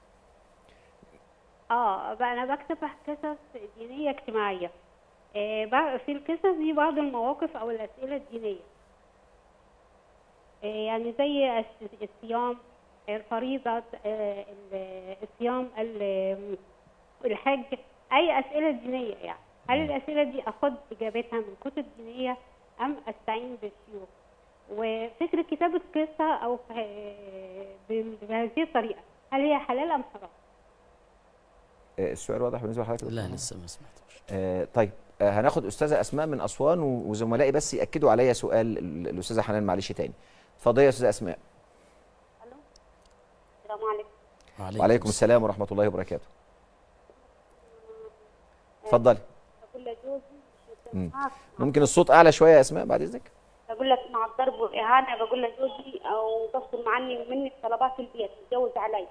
اه بقى انا بكتب قصص دينيه اجتماعيه. آه، بقى في القصص دي بعض المواقف او الاسئله الدينيه، آه، يعني زي الس- الصيام، الفريضه، آه، ال- الصيام، ال- الحج، اي اسئله دينيه يعني. هل الاسئله دي اخد اجابتها من كتب دينيه ام استعين بالشيوخ؟ وفكره كتابه قصه او ب- بهذه الطريقه هل هي حلال ام حرام؟ آه السؤال واضح بالنسبة لحضرتك؟ لا لسه ما سمعتوش. آه طيب آه هناخد استاذه اسماء من اسوان و- وزملائي بس ياكدوا عليا سؤال ال- الاستاذه حنان معلش تاني. اتفضلي يا استاذه اسماء. الو السلام عليكم. وعليكم السلام ورحمه الله وبركاته. اتفضلي. بقول لجوزي مم. ممكن الصوت اعلى شويه يا اسماء بعد اذنك؟ بقول لك مع الضرب والاهانه، بقول لجوزي او قصر عني ومنك طلبات البيت، يتجوز علي،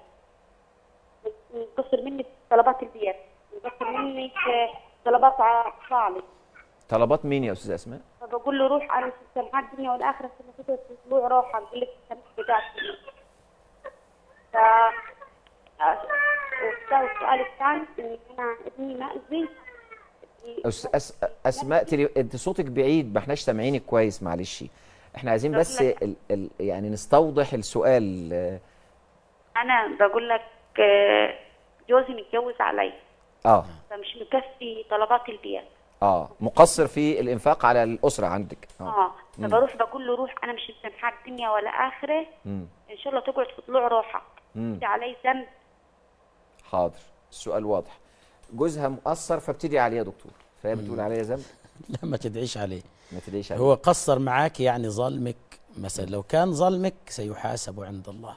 قصر منك طلبات البيت، قصر منك طلبات اطفالي. طلبات مين يا استاذه اسماء؟ فبقول له روح، انا في السماحات الدنيا والاخره في فتره اسبوع روح اقول لك السماح بتاعتي. ف والسؤال الثاني اني انا ابني مأذي. أس... أس... اسماء تلي... انت صوتك بعيد ما احناش سامعينك كويس معلش. احنا عايزين بس ال... ال... يعني نستوضح السؤال. انا بقول لك جوزي متجوز علي، اه فمش مكفي طلبات البيت. اه مقصر في الانفاق على الاسره عندك. اه فبروح بقول له روح، انا مش مسامحاك دنيا ولا اخره، مم. ان شاء الله تقعد في طلوع روحك، انت علي ذنب. حاضر، السؤال واضح. جوزها مقصر فبتدعي عليه يا دكتور، فهي بتقول عليا ذنب؟ لا ما تدعيش عليه. ما تدعيش عليه. هو قصر معاك يعني ظلمك مثلا، لو كان ظلمك سيحاسب عند الله،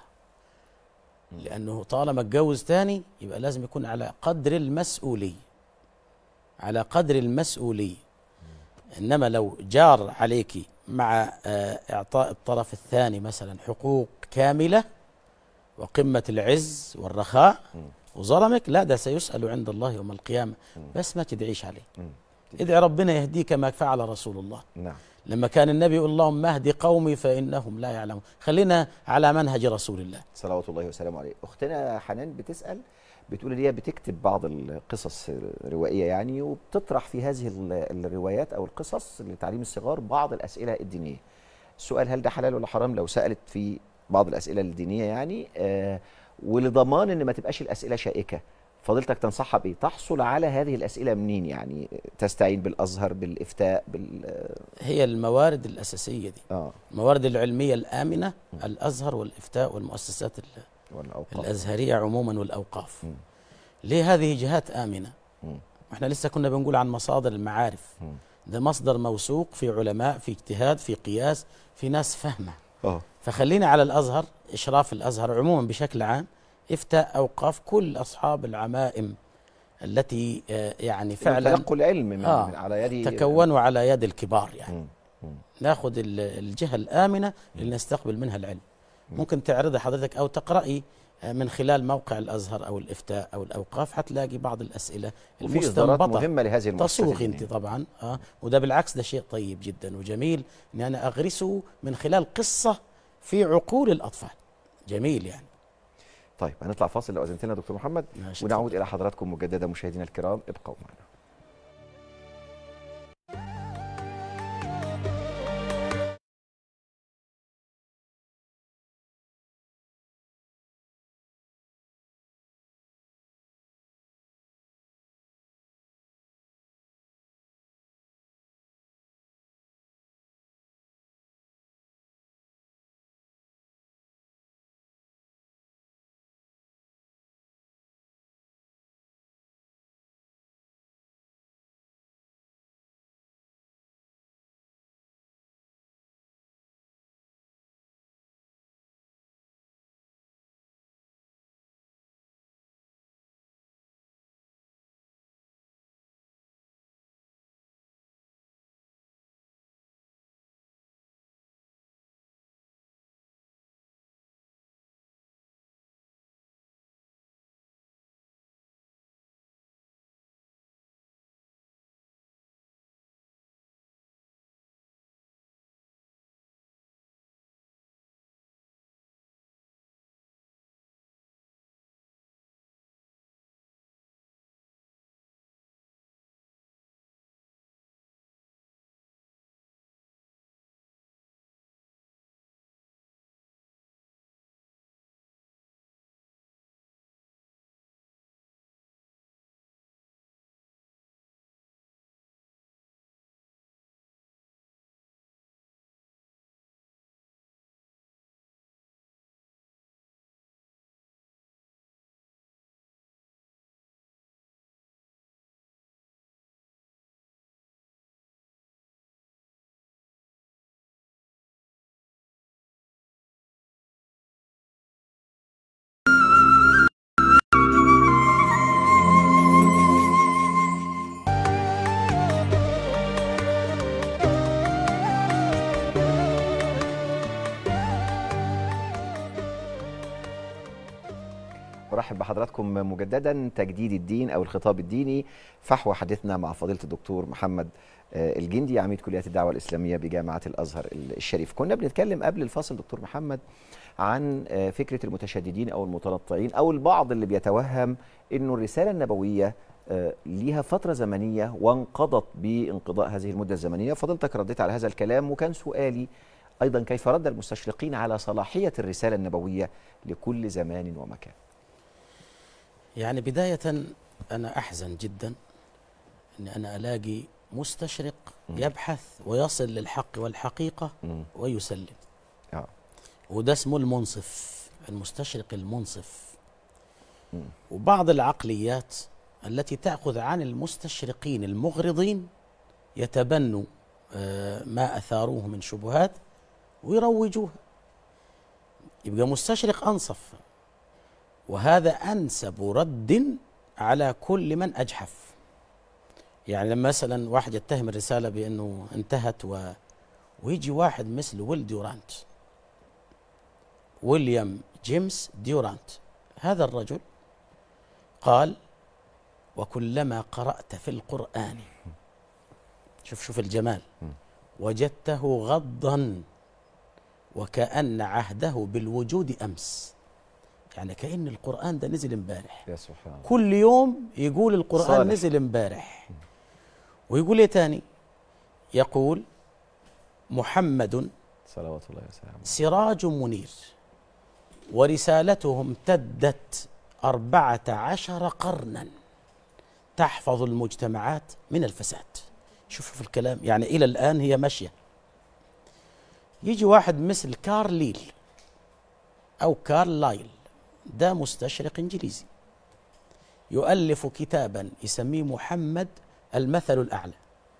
لأنه طالما اتجوز تاني يبقى لازم يكون على قدر المسؤولية، على قدر المسؤولية. إنما لو جار عليك مع إعطاء الطرف الثاني مثلا حقوق كاملة وقمة العز والرخاء وظلمك، لا ده سيسأل عند الله يوم القيامة. بس ما تدعيش عليه، ادعي ربنا يهديه كما فعل رسول الله. نعم. لما كان النبي يقول اللهم اهد قومي فإنهم لا يعلمون. خلينا على منهج رسول الله صلوات الله وسلامه عليه. أختنا حنان بتسأل، بتقول لي هي بتكتب بعض القصص روائية يعني، وبتطرح في هذه الروايات أو القصص لتعليم الصغار بعض الأسئلة الدينية. السؤال هل ده حلال ولا حرام لو سألت في بعض الأسئلة الدينية يعني، آه ولضمان إن ما تبقاش الأسئلة شائكة، فضيلتك تنصحها بإيه؟ تحصل على هذه الأسئلة منين يعني؟ تستعين بالأزهر، بالإفتاء، بال هي الموارد الأساسية دي. آه. الموارد العلمية الآمنة، م. الأزهر والإفتاء والمؤسسات الأزهرية عموما والأوقاف. م. ليه هذه جهات آمنة؟ م. احنا لسه كنا بنقول عن مصادر المعارف. م. ده مصدر موثوق، في علماء، في اجتهاد، في قياس، في ناس فهمة. آه. فخلينا على الأزهر، إشراف الأزهر عموما بشكل عام، إفتاء، أوقاف، كل أصحاب العمائم التي يعني فعلا تلقوا العلم من آه على يد تكونوا على يد الكبار يعني. م. م. ناخذ الجهة الآمنة اللي نستقبل منها العلم. م. ممكن تعرضي حضرتك أو تقرأي من خلال موقع الأزهر أو الإفتاء أو الأوقاف، حتلاقي بعض الأسئلة المستنبطة مهمة لهذه المؤسسات. تصوغ أنت طبعا آه وده بالعكس ده شيء طيب جدا وجميل إن أنا أغرسه من خلال قصة في عقول الأطفال. جميل يعني. طيب هنطلع فاصل لو أذنت لنا دكتور محمد، ونعود طبعا إلى حضراتكم مجددا مشاهدينا الكرام، ابقوا معنا. برحب بحضراتكم مجددا. تجديد الدين او الخطاب الديني، فحوى حديثنا مع فضيله الدكتور محمد الجندي، عميد كليه الدعوه الاسلاميه بجامعه الازهر الشريف. كنا بنتكلم قبل الفاصل دكتور محمد عن فكره المتشددين او المتنطعين او البعض اللي بيتوهم انه الرساله النبويه ليها فتره زمنيه وانقضت بانقضاء هذه المده الزمنيه. فضيلتك رديت على هذا الكلام، وكان سؤالي ايضا كيف رد المستشرقين على صلاحيه الرساله النبويه لكل زمان ومكان. يعني بداية أنا أحزن جدا أن أنا ألاقي مستشرق يبحث ويصل للحق والحقيقة مم. ويسلم. آه. وده اسمه المنصف، المستشرق المنصف. مم. وبعض العقليات التي تأخذ عن المستشرقين المغرضين يتبنوا آه، ما أثاروه من شبهات ويروجوها، يبقى مستشرق أنصف. وهذا أنسب رد على كل من أجحف. يعني لما مثلا واحد يتهم الرسالة بأنه انتهت و... ويجي واحد مثل ويل ديورانت، ويليام جيمس ديورانت، هذا الرجل قال: وكلما قرأت في القرآن، شوف شوف الجمال، وجدته غضا وكأن عهده بالوجود أمس. يعني كأن القرآن ده نزل امبارح. يا سبحان الله. كل يوم يقول القرآن صالح. نزل امبارح. ويقول ايه تاني؟ يقول: محمد صلوات الله وسلامه سراج منير ورسالته امتدت أربعة عشر قرنا تحفظ المجتمعات من الفساد. شوفوا في الكلام، يعني إلى الآن هي ماشية. يجي واحد مثل كارليل أو كارلايل، ده مستشرق إنجليزي، يؤلف كتابا يسميه محمد المثل الأعلى.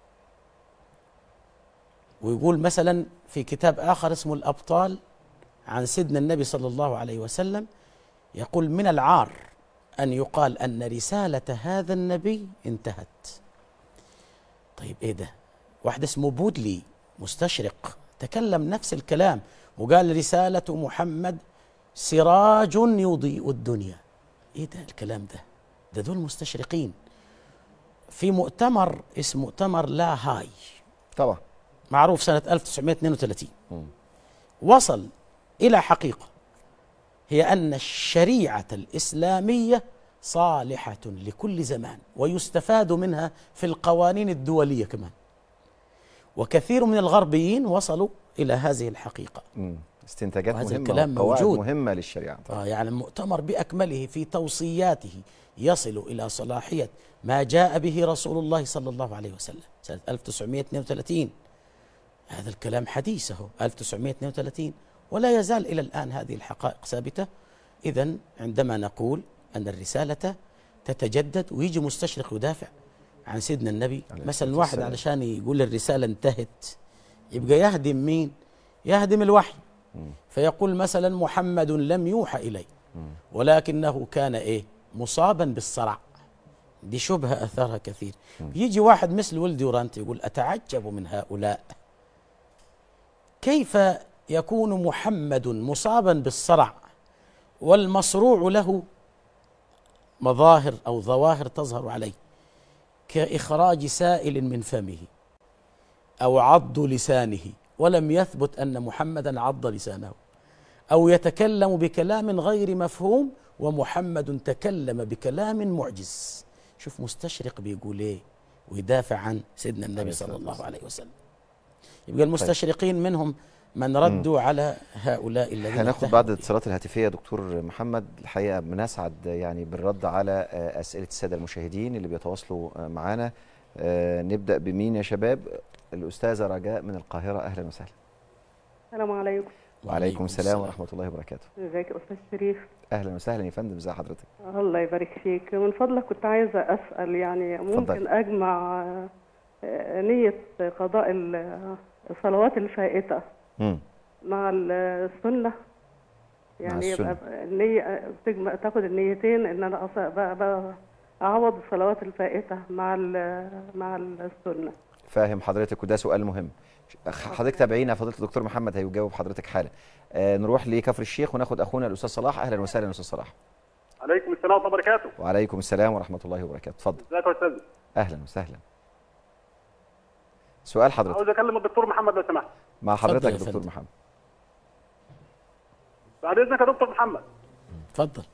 ويقول مثلا في كتاب آخر اسمه الأبطال عن سيدنا النبي صلى الله عليه وسلم، يقول: من العار أن يقال أن رسالة هذا النبي انتهت. طيب إيه ده؟ واحد اسمه بودلي مستشرق تكلم نفس الكلام وقال: رسالة محمد سراج يضيء الدنيا. إيه ده الكلام ده؟ ده دول مستشرقين. في مؤتمر اسمه مؤتمر لا هاي طبعا معروف سنة ألف وتسعمائة واثنين وثلاثين، مم. وصل إلى حقيقة، هي أن الشريعة الإسلامية صالحة لكل زمان ويستفاد منها في القوانين الدولية كمان. وكثير من الغربيين وصلوا إلى هذه الحقيقة. مم. استنتاجات وهذا مهمة الكلام وقواعد موجود. مهمة للشريعة. آه يعني المؤتمر بأكمله في توصياته يصل إلى صلاحية ما جاء به رسول الله صلى الله عليه وسلم سنة ألف وتسعمائة واثنين وثلاثين. هذا الكلام حديثه ألف وتسعمائة واثنين وثلاثين، ولا يزال إلى الآن هذه الحقائق ثابتة. إذن عندما نقول أن الرسالة تتجدد ويجي مستشرق يدافع عن سيدنا النبي، مثلا واحد علشان يقول الرسالة انتهت يبقى يهدم مين؟ يهدم الوحي. فيقول مثلا: محمد لم يوحى إليه ولكنه كان إيه؟ مصابا بالصرع. دي شبهة أثرها كثير. يجي واحد مثل ويل ديورانت يقول: أتعجب من هؤلاء، كيف يكون محمد مصابا بالصرع والمصروع له مظاهر أو ظواهر تظهر عليه كإخراج سائل من فمه أو عض لسانه، ولم يثبت أن محمدا عض لسانه، أو يتكلم بكلام غير مفهوم ومحمد تكلم بكلام معجز. شوف مستشرق بيقول ايه ويدافع عن سيدنا النبي صلى الله عليه وسلم. يبقى المستشرقين منهم من ردوا م. على هؤلاء الذين هناخد بعد الاتصالات الهاتفيه دكتور محمد. الحقيقه بنسعد يعني بالرد على اسئله الساده المشاهدين اللي بيتواصلوا معانا. نبدا بمين يا شباب؟ الاستاذه رجاء من القاهره، اهلا وسهلا. السلام عليكم. وعليكم السلام ورحمه الله وبركاته. ازيك يا استاذ شريف؟ اهلا وسهلا يا فندم، ازي حضرتك؟ الله يبارك فيك. من فضلك كنت عايزه اسال، يعني ممكن فضل. اجمع نيه قضاء الصلوات الفائته م. مع السنه، يعني يبقى النيه تجمع، تاخد النيتين ان انا بقى بقى اعوض الصلوات الفائته مع مع السنه. فاهم حضرتك، وده سؤال مهم. حضرتك تابعينا فضيله الدكتور محمد هيجاوب حضرتك حالا. آه نروح لكفر الشيخ وناخد اخونا الاستاذ صلاح. اهلا وسهلا استاذ صلاح. عليكم السلام ورحمه الله وبركاته. وعليكم السلام ورحمه الله وبركاته، اتفضل. ازيك يا استاذ؟ اهلا وسهلا. سؤال حضرتك. عاوز اكلم الدكتور محمد لو سمحت. مع حضرتك يا دكتور محمد. بعد اذنك يا دكتور محمد. اتفضل.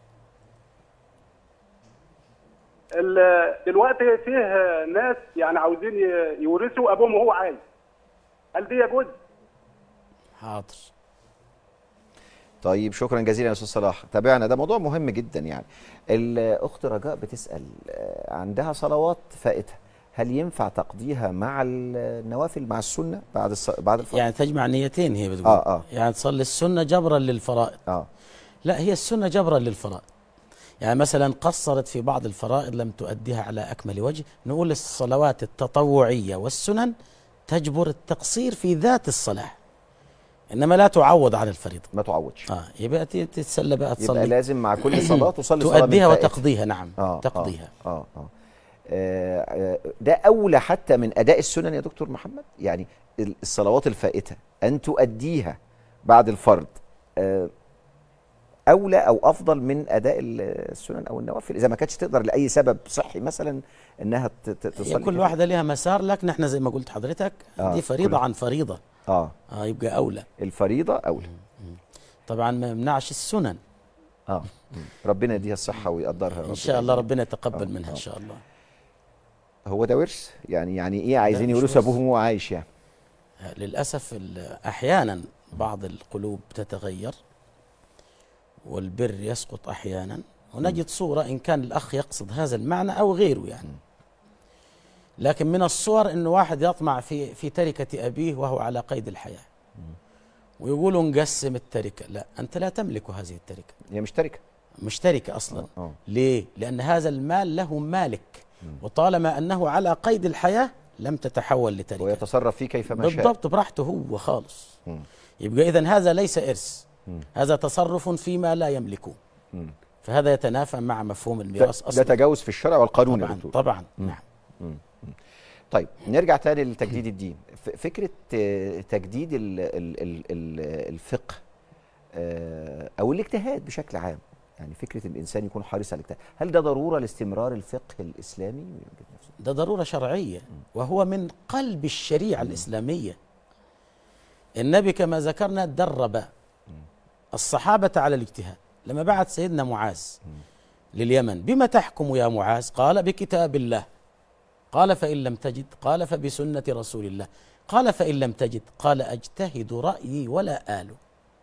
دلوقتي فيه ناس يعني عاوزين يورثوا ابوهم وهو عايش، هل دي يجوز؟ حاضر. طيب شكرا جزيلا يا استاذ صلاح، تابعنا، ده موضوع مهم جدا. يعني الاخت رجاء بتسال عندها صلوات فائته، هل ينفع تقضيها مع النوافل مع السنه بعد الص... بعد الفرض؟ يعني تجمع نيتين هي بتقول. اه اه يعني تصلي السنه جبرا للفرائض. اه لا، هي السنه جبرا للفرائض. يعني مثلا قصرت في بعض الفرائض لم تؤديها على اكمل وجه، نقول الصلوات التطوعيه والسنن تجبر التقصير في ذات الصلاه، انما لا تعوض عن الفريضه. ما تعوضش. اه يبقى تتسلى بقى تصلي، يبقى لازم مع كل صلاه تصلي صلاه تؤديها من فائتة. وتقضيها. نعم آه تقضيها. آه آه آه. آه ده اولى حتى من اداء السنن يا دكتور محمد، يعني الصلوات الفائته ان تؤديها بعد الفرض آه اولى او افضل من اداء السنن او النوافل، اذا ما كانتش تقدر لاي سبب صحي مثلا انها تصلي. كل واحده لها مسار، لكن احنا زي ما قلت حضرتك آه دي فريضه عن فريضه. اه اه يبقى اولى. الفريضه اولى. طبعا ما يمنعش السنن. اه ربنا يديها الصحه ويقدرها ان شاء الله، ربنا يتقبل منها ان شاء الله. هو ده ورث؟ يعني يعني ايه عايزين يورثوا ابوهم وهو عايش يعني؟ للاسف احيانا بعض القلوب تتغير والبر يسقط احيانا، ونجد صوره ان كان الاخ يقصد هذا المعنى او غيره يعني. لكن من الصور انه واحد يطمع في في تركه ابيه وهو على قيد الحياه، ويقولوا نقسم التركه. لا، انت لا تملك هذه التركه. هي مش تركه. مش تركه اصلا. أوه. أوه. ليه؟ لان هذا المال له مالك، وطالما انه على قيد الحياه لم تتحول لتركه، ويتصرف فيه كيفما شاء بالضبط براحته هو خالص. م. يبقى اذا هذا ليس ارث، هذا تصرف فيما لا يملكه. م. فهذا يتنافى مع مفهوم الميراث اصلا. ده تجاوز في الشرع والقانون طبعا يا دكتور. طبعا. نعم. طيب نرجع تاني لتجديد الدين. فكره تجديد الفقه او الاجتهاد بشكل عام، يعني فكره الانسان يكون حريص على الاجتهاد، هل ده ضروره لاستمرار الفقه الاسلامي؟ ده ضروره شرعيه، وهو من قلب الشريعه الاسلاميه. النبي كما ذكرنا درب الصحابه على الاجتهاد. لما بعث سيدنا معاذ لليمن، بما تحكم يا معاذ؟ قال بكتاب الله. قال فإن لم تجد؟ قال فبسنة رسول الله. قال فإن لم تجد؟ قال أجتهد رأيي ولا آله.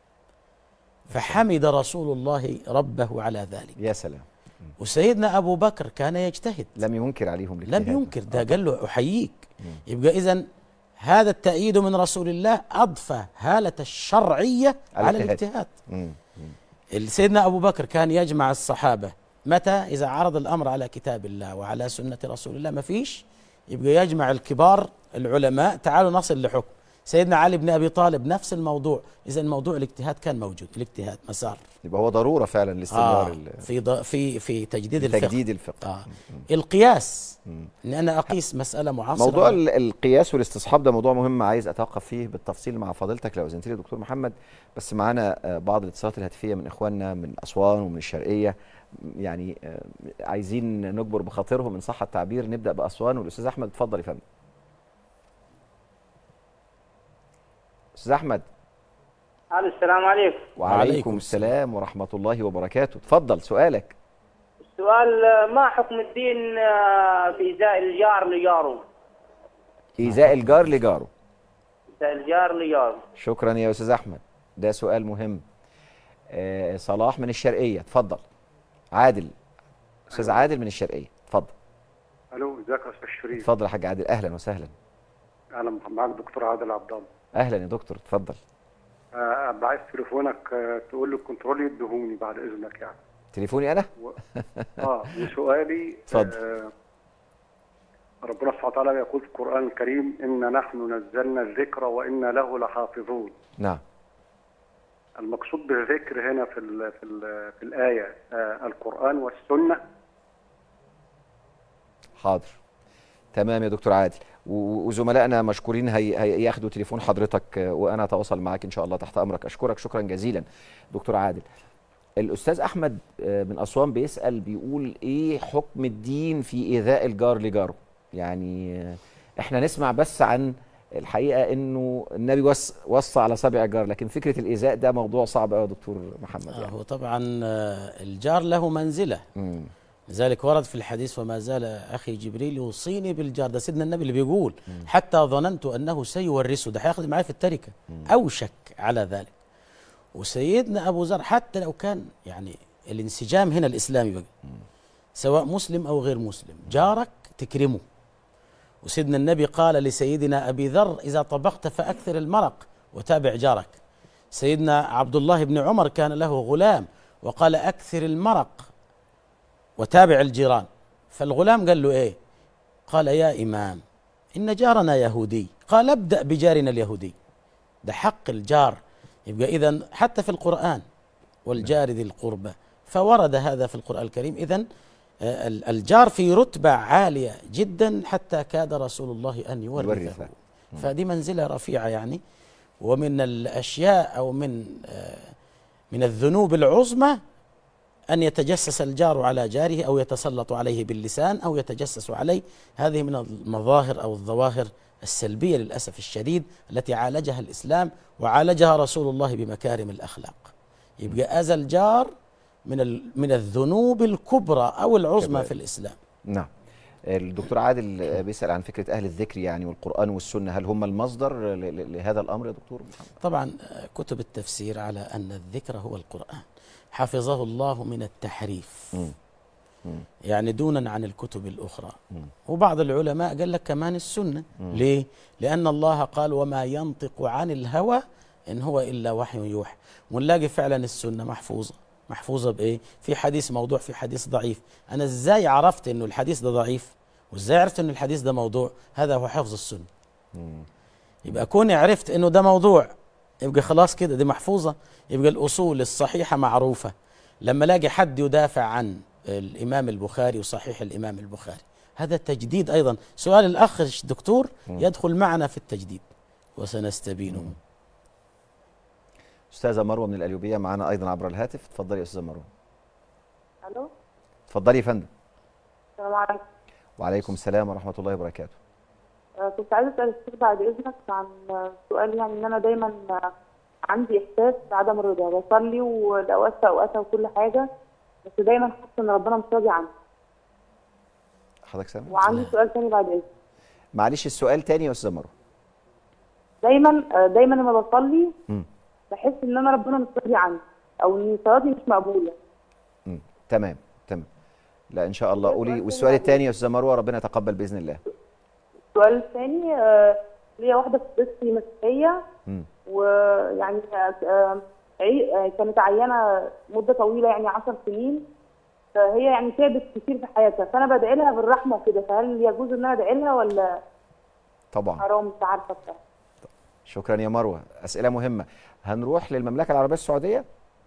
فحمد رسول الله ربه على ذلك. يا سلام. وسيدنا أبو بكر كان يجتهد، لم ينكر عليهم الاجتهاد. لم ينكر، ده قال له أحييك. يبقى إذن هذا التأييد من رسول الله أضفى هالة الشرعية على الاجتهاد. سيدنا أبو بكر كان يجمع الصحابة متى؟ إذا عرض الأمر على كتاب الله وعلى سنة رسول الله ما فيش، يبقى يجمع الكبار العلماء، تعالوا نصل لحكم. سيدنا علي بن أبي طالب نفس الموضوع. إذا موضوع الاجتهاد كان موجود، الاجتهاد مسار. يبقى هو ضرورة فعلا لاستمرار آه في في في تجديد الفقه. تجديد الفقه. آه القياس، إن أنا أقيس مسألة معاصرة. موضوع القياس والاستصحاب ده موضوع مهم، عايز أتوقف فيه بالتفصيل مع فضيلتك لو أذنت لي دكتور محمد. بس معانا بعض الاتصالات الهاتفية من إخواننا من أسوان ومن الشرقية، يعني عايزين نجبر بخاطرهم إن صح التعبير. نبدأ بأسوان، والأستاذ أحمد اتفضل يا فندم. أستاذ أحمد. السلام عليكم. وعليكم السلام ورحمة الله وبركاته. اتفضل سؤالك. السؤال: ما حكم الدين في إيذاء الجار لجاره؟ إيذاء الجار لجاره. إيذاء الجار لجاره. شكرا يا أستاذ أحمد، ده سؤال مهم. آه صلاح من الشرقية، اتفضل. عادل، أستاذ عادل من الشرقية، اتفضل. ألو، ازيك يا أستاذ شريف؟ اتفضل يا حاج عادل، أهلا وسهلا. أهلا، معاك دكتور عادل عبد الله. أهلا يا دكتور، اتفضل. أه بعايز تليفونك أه تقول لي الكنترول يدهوني بعد إذنك يعني. تليفوني أنا؟ و... اه وسؤالي اتفضل. أه ربنا سبحانه وتعالى يقول في القرآن الكريم: إنا نحن نزلنا الذكر وإنا له لحافظون. نعم. المقصود بالذكر هنا في ال في ال في الآية أه القرآن والسنة. حاضر، تمام يا دكتور عادل، وزملائنا مشكورين هياخدوا تليفون حضرتك وانا اتواصل معاك ان شاء الله، تحت امرك. اشكرك شكرا جزيلا دكتور عادل. الاستاذ احمد من اسوان بيسال، بيقول ايه حكم الدين في ايذاء الجار لجاره؟ يعني احنا نسمع بس عن الحقيقه انه النبي وص وصى على سبع جار، لكن فكره الايذاء ده موضوع صعب قوي يا دكتور محمد. آه يعني. هو طبعا الجار له منزله، م. لذلك ورد في الحديث: وما زال أخي جبريل يوصيني بالجار. ده سيدنا النبي اللي بيقول م. حتى ظننت أنه سيورثه، ده هياخد معايا في التركة، م. أوشك على ذلك. وسيدنا أبو ذر حتى لو كان يعني الانسجام هنا الإسلامي بقى، م. سواء مسلم أو غير مسلم، جارك تكرمه وسيدنا النبي قال لسيدنا أبي ذر إذا طبخت فأكثر المرق وتابع جارك. سيدنا عبد الله بن عمر كان له غلام وقال أكثر المرق وتابع الجيران. فالغلام قال له إيه؟ قال يا إمام إن جارنا يهودي. قال ابدأ بجارنا اليهودي. ده حق الجار. يبقى إذن حتى في القرآن والجار ذي القربى، فورد هذا في القرآن الكريم. إذن الجار في رتبة عالية جدا حتى كاد رسول الله أن يورثه، فدي منزلة رفيعة يعني. ومن الأشياء أو من من الذنوب العظمى أن يتجسس الجار على جاره أو يتسلط عليه باللسان أو يتجسس عليه. هذه من المظاهر أو الظواهر السلبية للأسف الشديد التي عالجها الإسلام وعالجها رسول الله بمكارم الأخلاق. يبقى أذى الجار من من الذنوب الكبرى أو العظمى في الإسلام. نعم. الدكتور عادل بيسأل عن فكرة أهل الذكر يعني والقرآن والسنة، هل هم المصدر لهذا الأمر يا دكتور محمد؟ طبعا كتب التفسير على أن الذكر هو القرآن، حفظه الله من التحريف م. م. يعني دونا عن الكتب الأخرى. م. وبعض العلماء قال لك كمان السنة. م. ليه؟ لأن الله قال وما ينطق عن الهوى إن هو إلا وحي يوحى. ونلاقي فعلا السنة محفوظة. محفوظة بإيه؟ في حديث موضوع، في حديث ضعيف. أنا إزاي عرفت إنه الحديث ده ضعيف؟ وإزاي عرفت إنه الحديث ده موضوع؟ هذا هو حفظ السنة. مم. يبقى كوني عرفت إنه ده موضوع يبقى خلاص كده دي محفوظة. يبقى الأصول الصحيحة معروفة. لما لاقي حد يدافع عن الإمام البخاري وصحيح الإمام البخاري، هذا تجديد أيضا. سؤال الأخ الدكتور مم. يدخل معنا في التجديد وسنستبينه. مم. أستاذة مروة من القليوبية معنا أيضا عبر الهاتف. اتفضلي يا أستاذة مروة. ألو. اتفضلي يا فندم. السلام عليكم. وعليكم السلام ورحمة الله وبركاته. آه كنت عايزة أسأل الدكتور بعد إذنك عن سؤال، يعني إن أنا دايما عندي إحساس بعدم الرضا، بصلي والأوقات في أوقاتها وكل حاجة، بس دايما حاسة إن ربنا مش راضي عني. حضرتك سامع؟ وعندي سؤال تاني بعد إذنك. معلش السؤال تاني يا أستاذة مروة. دايما دايما لما بصلي م. بحس ان انا ربنا مش راضي عني او ان صلاتي مش مقبوله. امم تمام تمام. لا ان شاء الله قولي. والسؤال الثاني يا استاذه مروه ربنا يتقبل باذن الله. السؤال الثاني آه ليا واحده صديقتي مسيحيه ويعني آه آه كانت عيانه مده طويله يعني عشر سنين، فهي يعني تعبت كتير في حياتها، فانا بدعي لها بالرحمه وكده، فهل يجوز ان انا ادعي لها ولا طبعا حرام؟ مش عارفه بصراحه. شكرا يا مروه، اسئله مهمه. هنروح للمملكه العربيه السعوديه.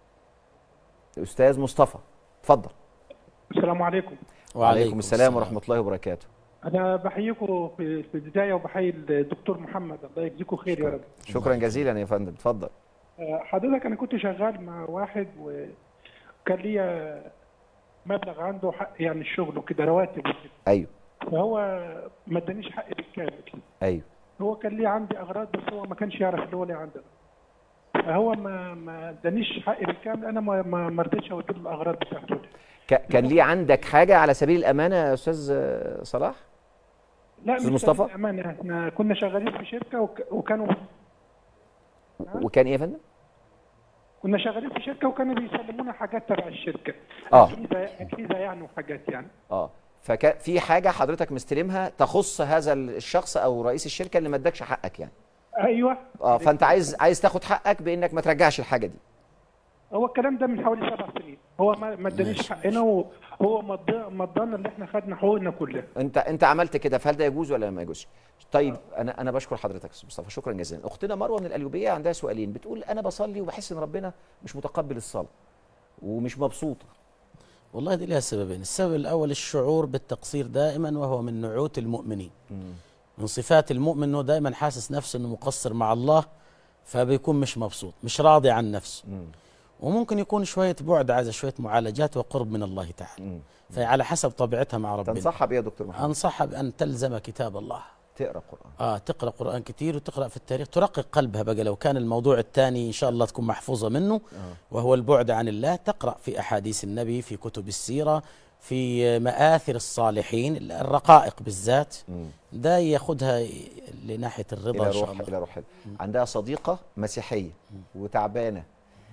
الاستاذ مصطفى اتفضل. السلام عليكم. وعليكم السلام ورحمه الله وبركاته. انا بحييكم في البدايه وبحيي الدكتور محمد، الله يجزيكم خير يا رب. شكرا جزيلا يا فندم، اتفضل. حضرتك انا كنت شغال مع واحد وكان ليا مبلغ عنده حق يعني الشغل وكده، رواتب وكده. ايوه. فهو ما ادانيش حقي بالكامل. ايوه. هو كان ليه عندي اغراض بس هو ما كانش يعرف اللي هو ليه عندنا. فهو ما ما ادانيش حقي بالكامل، انا ما ما رضيتش اودي له الاغراض بتاعته. كان ليه عندك حاجه على سبيل الامانه يا استاذ صلاح؟ لا استاذ مش مصطفى؟ الامانه، احنا كنا شغالين في شركه وك... وكانوا وكان ايه يا فندم؟ كنا شغالين في شركه وكانوا بيسلمونا حاجات تبع الشركه. اه اجهزه اجهزه يعني وحاجات يعني. اه فكان في حاجه حضرتك مستلمها تخص هذا الشخص او رئيس الشركه اللي ما ادكش حقك يعني. ايوه. اه فانت عايز عايز تاخد حقك بانك ما ترجعش الحاجه دي. هو الكلام ده من حوالي سبع سنين، هو ما ما ادانيش حقنا وهو مضانا اللي احنا خدنا حقوقنا كلها. انت انت عملت كده، فهل ده يجوز ولا ما يجوزش؟ طيب انا انا بشكر حضرتك استاذ مصطفى، شكرا جزيلا. اختنا مروه من القليوبيه عندها سؤالين، بتقول انا بصلي وبحس ان ربنا مش متقبل الصلاه ومش مبسوطه. والله دي لها سببين، السبب الاول الشعور بالتقصير دائما وهو من نعوت المؤمنين. م. من صفات المؤمن انه دائما حاسس نفسه انه مقصر مع الله، فبيكون مش مبسوط، مش راضي عن نفسه. م. وممكن يكون شويه بعد، عايزه شويه معالجات وقرب من الله تعالى. م. فعلى حسب طبيعتها مع ربنا. تنصحها بايه يا دكتور محمد؟ انصحها بان تلزم كتاب الله، تقرا قران. اه تقرا قران كتير وتقرا في التاريخ، ترقق قلبها بقى. لو كان الموضوع الثاني ان شاء الله تكون محفوظه منه آه. وهو البعد عن الله، تقرا في احاديث النبي، في كتب السيره، في مآثر الصالحين، الرقائق بالذات. م. ده ياخدها لناحيه الرضا إلى ان شاء روح الله. الى روح. عندها صديقه مسيحيه وتعبانه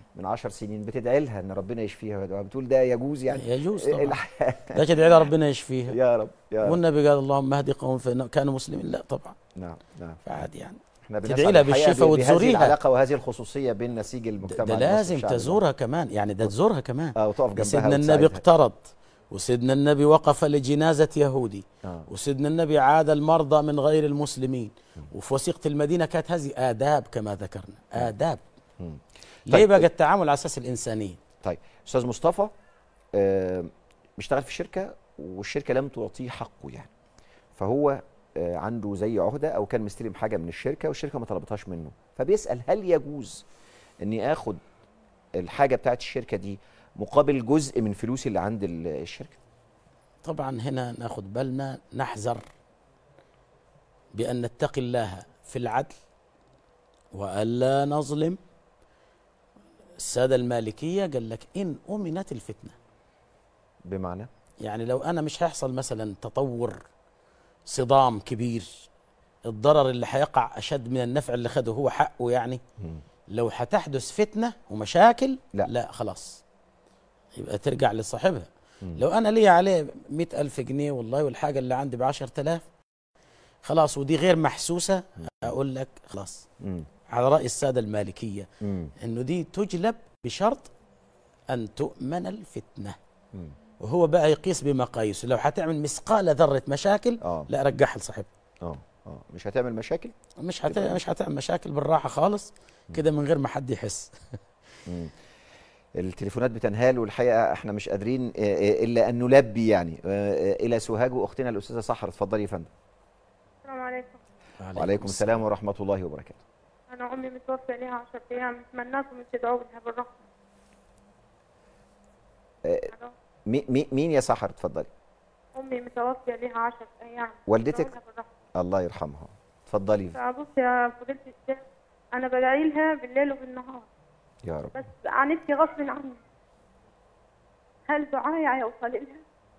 من عشر سنين بتدعي لها ان ربنا يشفيها، بتقول ده يجوز يعني؟ يجوز طبعا. ده تدعي لها ربنا يشفيها يا رب يا رب. والنبي قال اللهم اهد قوم كانوا مسلمين. لا طبعا. نعم نعم. فعادي يعني احنا تدعي لها بالشفاء وتزوريها. بهذه العلاقه وهذه الخصوصيه بين نسيج المجتمع ده, ده لازم تزورها كمان، يعني ده تزورها كمان. اه وتقف جنبها. سيدنا النبي اقترض، وسيدنا النبي وقف لجنازة يهودي، آه. وسيدنا النبي عاد المرضى من غير المسلمين، وفي وثيقة المدينة كانت هذه آداب كما ذكرنا، آداب. مم. ليه طيب. بقى التعامل على أساس الإنسانية؟ طيب أستاذ مصطفى آه بيشتغل في شركة والشركة لم تعطيه حقه يعني، فهو آه عنده زي عهدة أو كان مستلم حاجة من الشركة والشركة ما طلبتهاش منه، فبيسأل هل يجوز إني آخد الحاجة بتاعت الشركة دي مقابل جزء من فلوسي اللي عند الشركة؟ طبعا هنا ناخد بالنا، نحذر بأن نتقي الله في العدل وألا نظلم. السادة المالكية قال لك إن أمنت الفتنة، بمعنى يعني لو أنا مش هيحصل مثلا تطور صدام كبير، الضرر اللي هيقع أشد من النفع اللي خده هو حقه يعني، م. لو هتحدث فتنة ومشاكل لا, لا خلاص يبقى ترجع لصاحبها. مم. لو أنا لي عليه مئة ألف جنيه والله والحاجة اللي عندي بعشرة آلاف خلاص ودي غير محسوسة، مم. أقول لك خلاص مم. على رأي السادة المالكية مم. إنه دي تجلب بشرط أن تؤمن الفتنة. مم. وهو بقى يقيس بمقاييسه، لو هتعمل مثقال ذرة مشاكل آه. لا رجعها لصاحبها. اه اه مش هتعمل مشاكل؟ مش هت... مش هتعمل مشاكل، بالراحة خالص كده من غير ما حد يحس. مم. التليفونات بتنهال والحقيقه احنا مش قادرين الا ان نلبي يعني الى سوهاج واختنا الاستاذه سحر. اتفضلي يا فندم. السلام عليكم. وعليكم السلام ورحمه الله وبركاته. انا امي متوفيه ليها عشرة ايام، اتمناكم تدعوا لها بالرحمه. مين مين يا سحر؟ اتفضلي. امي متوفيه ليها عشرة ايام. والدتك الله يرحمها. اتفضلي. بص يا فضيله الشيخ، انا بدعي لها بالليل وبالنهار يا رب، بس عانيتي غصب عني. هل دعائي هيوصل لها؟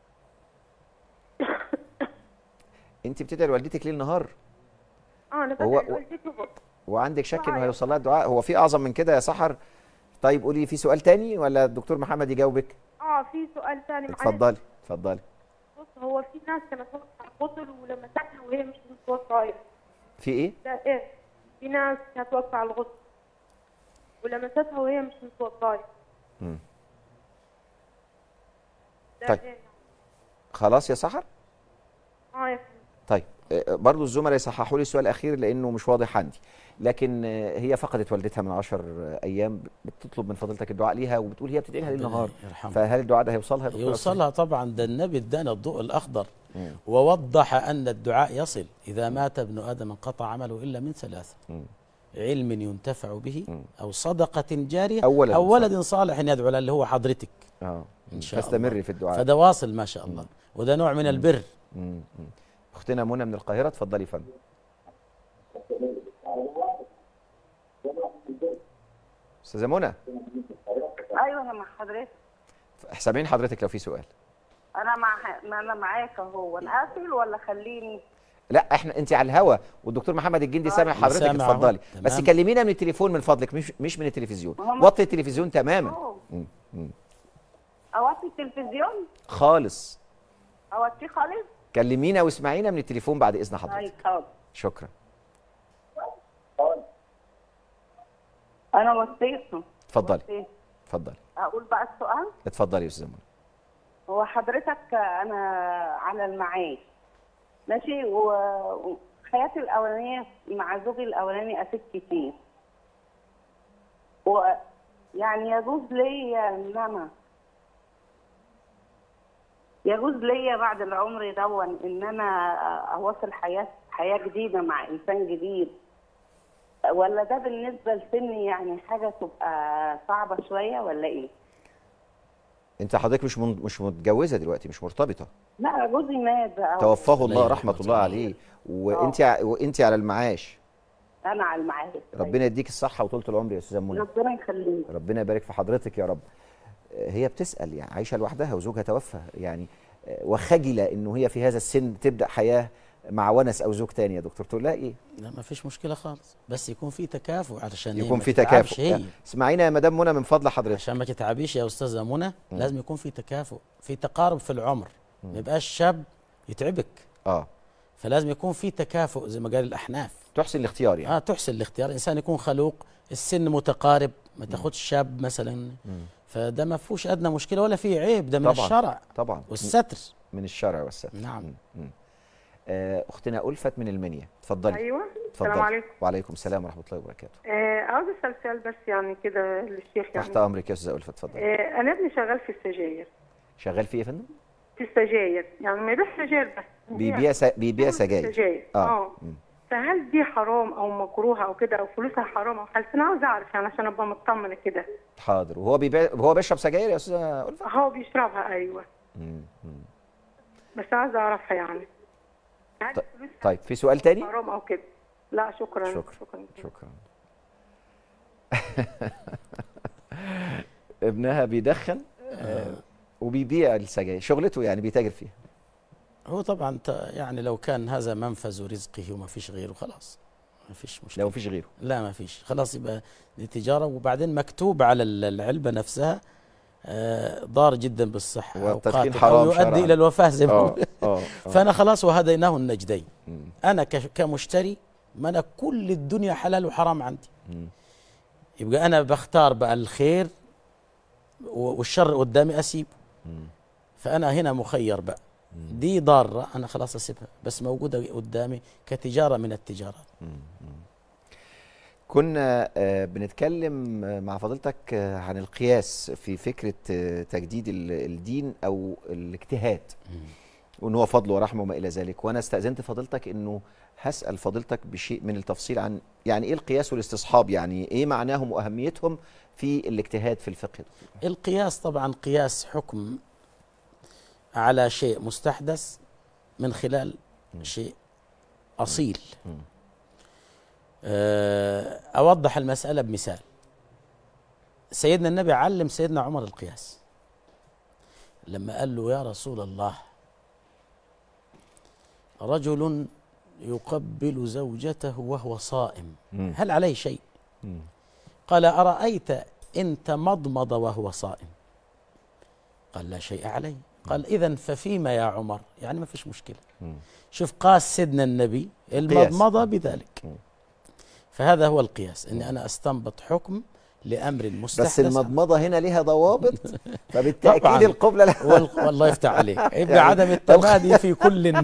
انت بتدعي لوالدتك ليل نهار؟ اه انا بدعي لوالدتي و... وعندك شك انه هيوصل لها الدعاء؟ هو في اعظم من كده يا سحر؟ طيب قولي في سؤال تاني ولا الدكتور محمد يجاوبك؟ اه في سؤال تاني. اتفضلي اتفضلي. بص هو في ناس كانت توقع قتل ولمستها وهي مش متوقعه. في ايه؟ ده ايه؟ في ناس كانت توقع الغسل ولمستها وهي مش متوقعه. امم طيب إيه؟ خلاص يا سحر؟ اه يا فندم. طيب برضو الزملاء يصححوا لي السؤال الاخير لانه مش واضح عندي، لكن هي فقدت والدتها من عشر ايام، بتطلب من فضيلتك الدعاء ليها وبتقول هي بتدعي لها ليل نهار، فهل الدعاء ده هيوصلها؟ يوصلها طبعا، ده النبي ادانا الضوء الاخضر مم. ووضح ان الدعاء يصل. اذا مات ابن ادم انقطع عمله الا من ثلاثه: مم. علم ينتفع به مم. او صدقه جاريه او ولد, أو ولد صالح يدعو له، اللي هو حضرتك. اه ان شاء الله فاستمري في الدعاء، فده واصل ما شاء الله. مم. وده نوع من البر. مم. مم. اختنا منى من القاهره، اتفضلي يا فندم. استاذه منى. ايوه انا مع حضرتك. سامعين حضرتك لو في سؤال. انا مع ما انا معاك اهو، انا اقفل ولا خليني؟ لا احنا انت على الهوا والدكتور محمد الجندي آه. سامع حضرتك، اتفضلي. بس كلمينا من التليفون من فضلك، مش مش من التلفزيون. وطي التلفزيون تماما. اوطي التلفزيون خالص؟ اوطيه خالص. كلمينا واسمعينا من التليفون بعد اذن حضرتك. طيب شكرا. انا وصيته. اتفضلي اتفضلي. اقول بقى السؤال؟ اتفضلي يا استاذه منى. هو حضرتك انا على المعاش ماشي، وحياتي الاولانيه مع زوجي الاولاني اسيت كتير، ويعني يجوز ليا ان انا يجوز ليا بعد العمر دون ان انا اواصل حياه حياه جديده مع انسان جديد، ولا ده بالنسبه لسني يعني حاجه تبقى صعبه شويه ولا ايه؟ انت حضرتك مش من... مش متجوزه دلوقتي، مش مرتبطه؟ لا جوزي مات بقى توفاه الله رحمه الله عليه، وانت ع... وانت على المعاش. انا على المعاش. ربنا يديك الصحه وطولة العمر يا استاذه منى. ربنا يخليك. ربنا يبارك في حضرتك يا رب. هي بتسال يعني عايشه لوحدها وزوجها توفى يعني، وخجله انه هي في هذا السن تبدا حياه مع ونس او زوج تاني يا دكتور تقول لها ايه؟ لا ما فيش مشكله خالص، بس يكون في تكافؤ علشان يكون في تكافؤ. اسمعينا يا مدام منى من فضل حضرتك، عشان ما تتعبيش يا استاذه منى، لازم يكون في تكافؤ، في تقارب في العمر، ما يبقاش شاب يتعبك. اه فلازم يكون في تكافؤ زي ما قال الاحناف. تحسن الاختيار يعني. اه تحسن الاختيار، الانسان يكون خلوق، السن متقارب، ما تاخدش شاب مثلا. مم. فده ما فيهوش ادنى مشكله ولا فيه عيب، ده من طبعًا الشرع طبعا والستر. من الشرع والستر. نعم. مم. آه اختنا ألفت من المنيا، اتفضلي. ايوه اتفضلي. السلام عليكم. وعليكم السلام ورحمه الله وبركاته. آه عاوز اسال سؤال بس يعني كده للشيخ يعني. تحت امرك يا استاذه ألفت، اتفضلي. آه انا ابني شغال في السجاير. شغال في ايه يا فندم؟ في السجاير، يعني ما يبيع سجاير بس بيبيع س... بيبيع سجاير. سجاير اه, آه. فهل دي حرام او مكروهه او كده، او فلوسها حرام او حلال؟ انا عاوز اعرف يعني عشان ابقى مطمنه كده. حاضر. وهو بيبيع، هو بيشرب سجاير يا استاذه ألفت؟ هو بيشربها ايوه. مم. بس عاوز اعرفها يعني. ط... طيب في سؤال تاني؟ حرام او كده؟ لا شكرا شكرا شكرا, شكرا. ابنها بيدخن آه وبيبيع السجاير، شغلته يعني بيتاجر فيها. هو طبعا يعني لو كان هذا منفذ رزقه وما فيش غيره خلاص ما فيش مشكله. لو فيش غيره لا ما فيش خلاص، يبقى دي تجاره. وبعدين مكتوب على العلبه نفسها آه ضار جدا بالصحه والتدخين حرام او يؤدي الى الوفاه زي ما آه آه فانا خلاص وهديناه النجدين. انا كمشتري، ما انا كل الدنيا حلال وحرام عندي. مم. يبقى انا بختار بقى الخير والشر قدامي اسيبه. مم. فانا هنا مخير بقى. مم. دي ضاره انا خلاص اسيبها، بس موجوده قدامي كتجاره من التجارات. مم. كنا بنتكلم مع فضيلتك عن القياس في فكره تجديد الدين او الاجتهاد، وان هو فضل ورحمه وما الى ذلك. وانا استاذنت فضيلتك انه هسال فضيلتك بشيء من التفصيل عن يعني ايه القياس والاستصحاب، يعني ايه معناهم واهميتهم في الاجتهاد في الفقه. القياس طبعا قياس حكم على شيء مستحدث من خلال م. شيء اصيل. م. اوضح المساله بمثال. سيدنا النبي علم سيدنا عمر القياس لما قال له يا رسول الله، رجل يقبل زوجته وهو صائم هل عليه شيء؟ م. قال أرأيت إن تمضمض وهو صائم؟ قال لا شيء عليه. قال إذن ففيما يا عمر؟ يعني ما فيش مشكلة. م. شوف قاس سيدنا النبي المضمضة بذلك. م. فهذا هو القياس، إني أنا أستنبط حكم لأمر مستحدث. بس المضمضة هنا لها ضوابط، فبالتأكيد القبلة لها. والله يفتح عليك، يبقى عدم التمادي في كل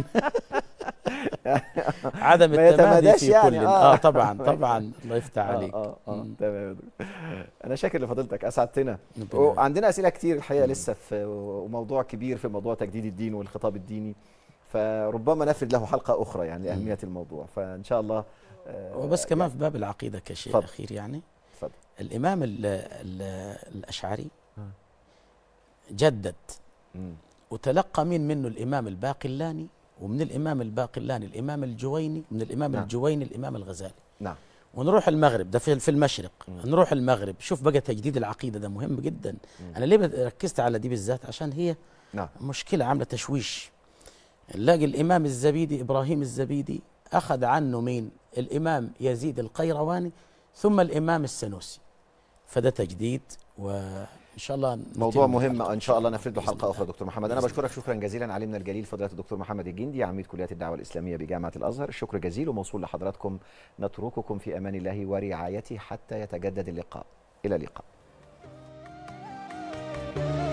عدم التمادي في يعني كل آه. اه طبعا طبعا الله يفتح عليك. اه اه, آه. تمام. انا شاكر لفضيلتك، اسعدتنا. وعندنا اسئله كتير الحقيقه لسه، في وموضوع كبير في موضوع تجديد الدين والخطاب الديني، فربما نفرد له حلقه اخرى يعني لاهميه الموضوع، فان شاء الله. آه وبس كمان يعني في باب العقيده كشيء فضل. اخير يعني فضل. الامام ال ال الاشعري جدد م. وتلقى مين منه؟ الامام الباقلاني، ومن الامام الباقلاني الامام الجويني، من الامام نعم. الجويني الامام الغزالي. نعم. ونروح المغرب، ده في في المشرق. م. نروح المغرب، شوف بقى تجديد العقيده ده مهم جدا. م. انا ليه ركزت على دي بالذات؟ عشان هي نعم. مشكله عامله تشويش. نلاقي الامام الزبيدي ابراهيم الزبيدي اخذ عنه مين؟ الامام يزيد القيرواني، ثم الامام السنوسي. فده تجديد، وان شاء الله موضوع مهم ان شاء الله نفرد له حلقه اخرى. دكتور محمد، انا بشكرك شكرا جزيلا علمنا الجليل فضيله الدكتور محمد الجندي، عميد كليه الدعوه الاسلاميه بجامعه الازهر. الشكر جزيل وموصول لحضراتكم. نترككم في امان الله ورعايته حتى يتجدد اللقاء. الى اللقاء.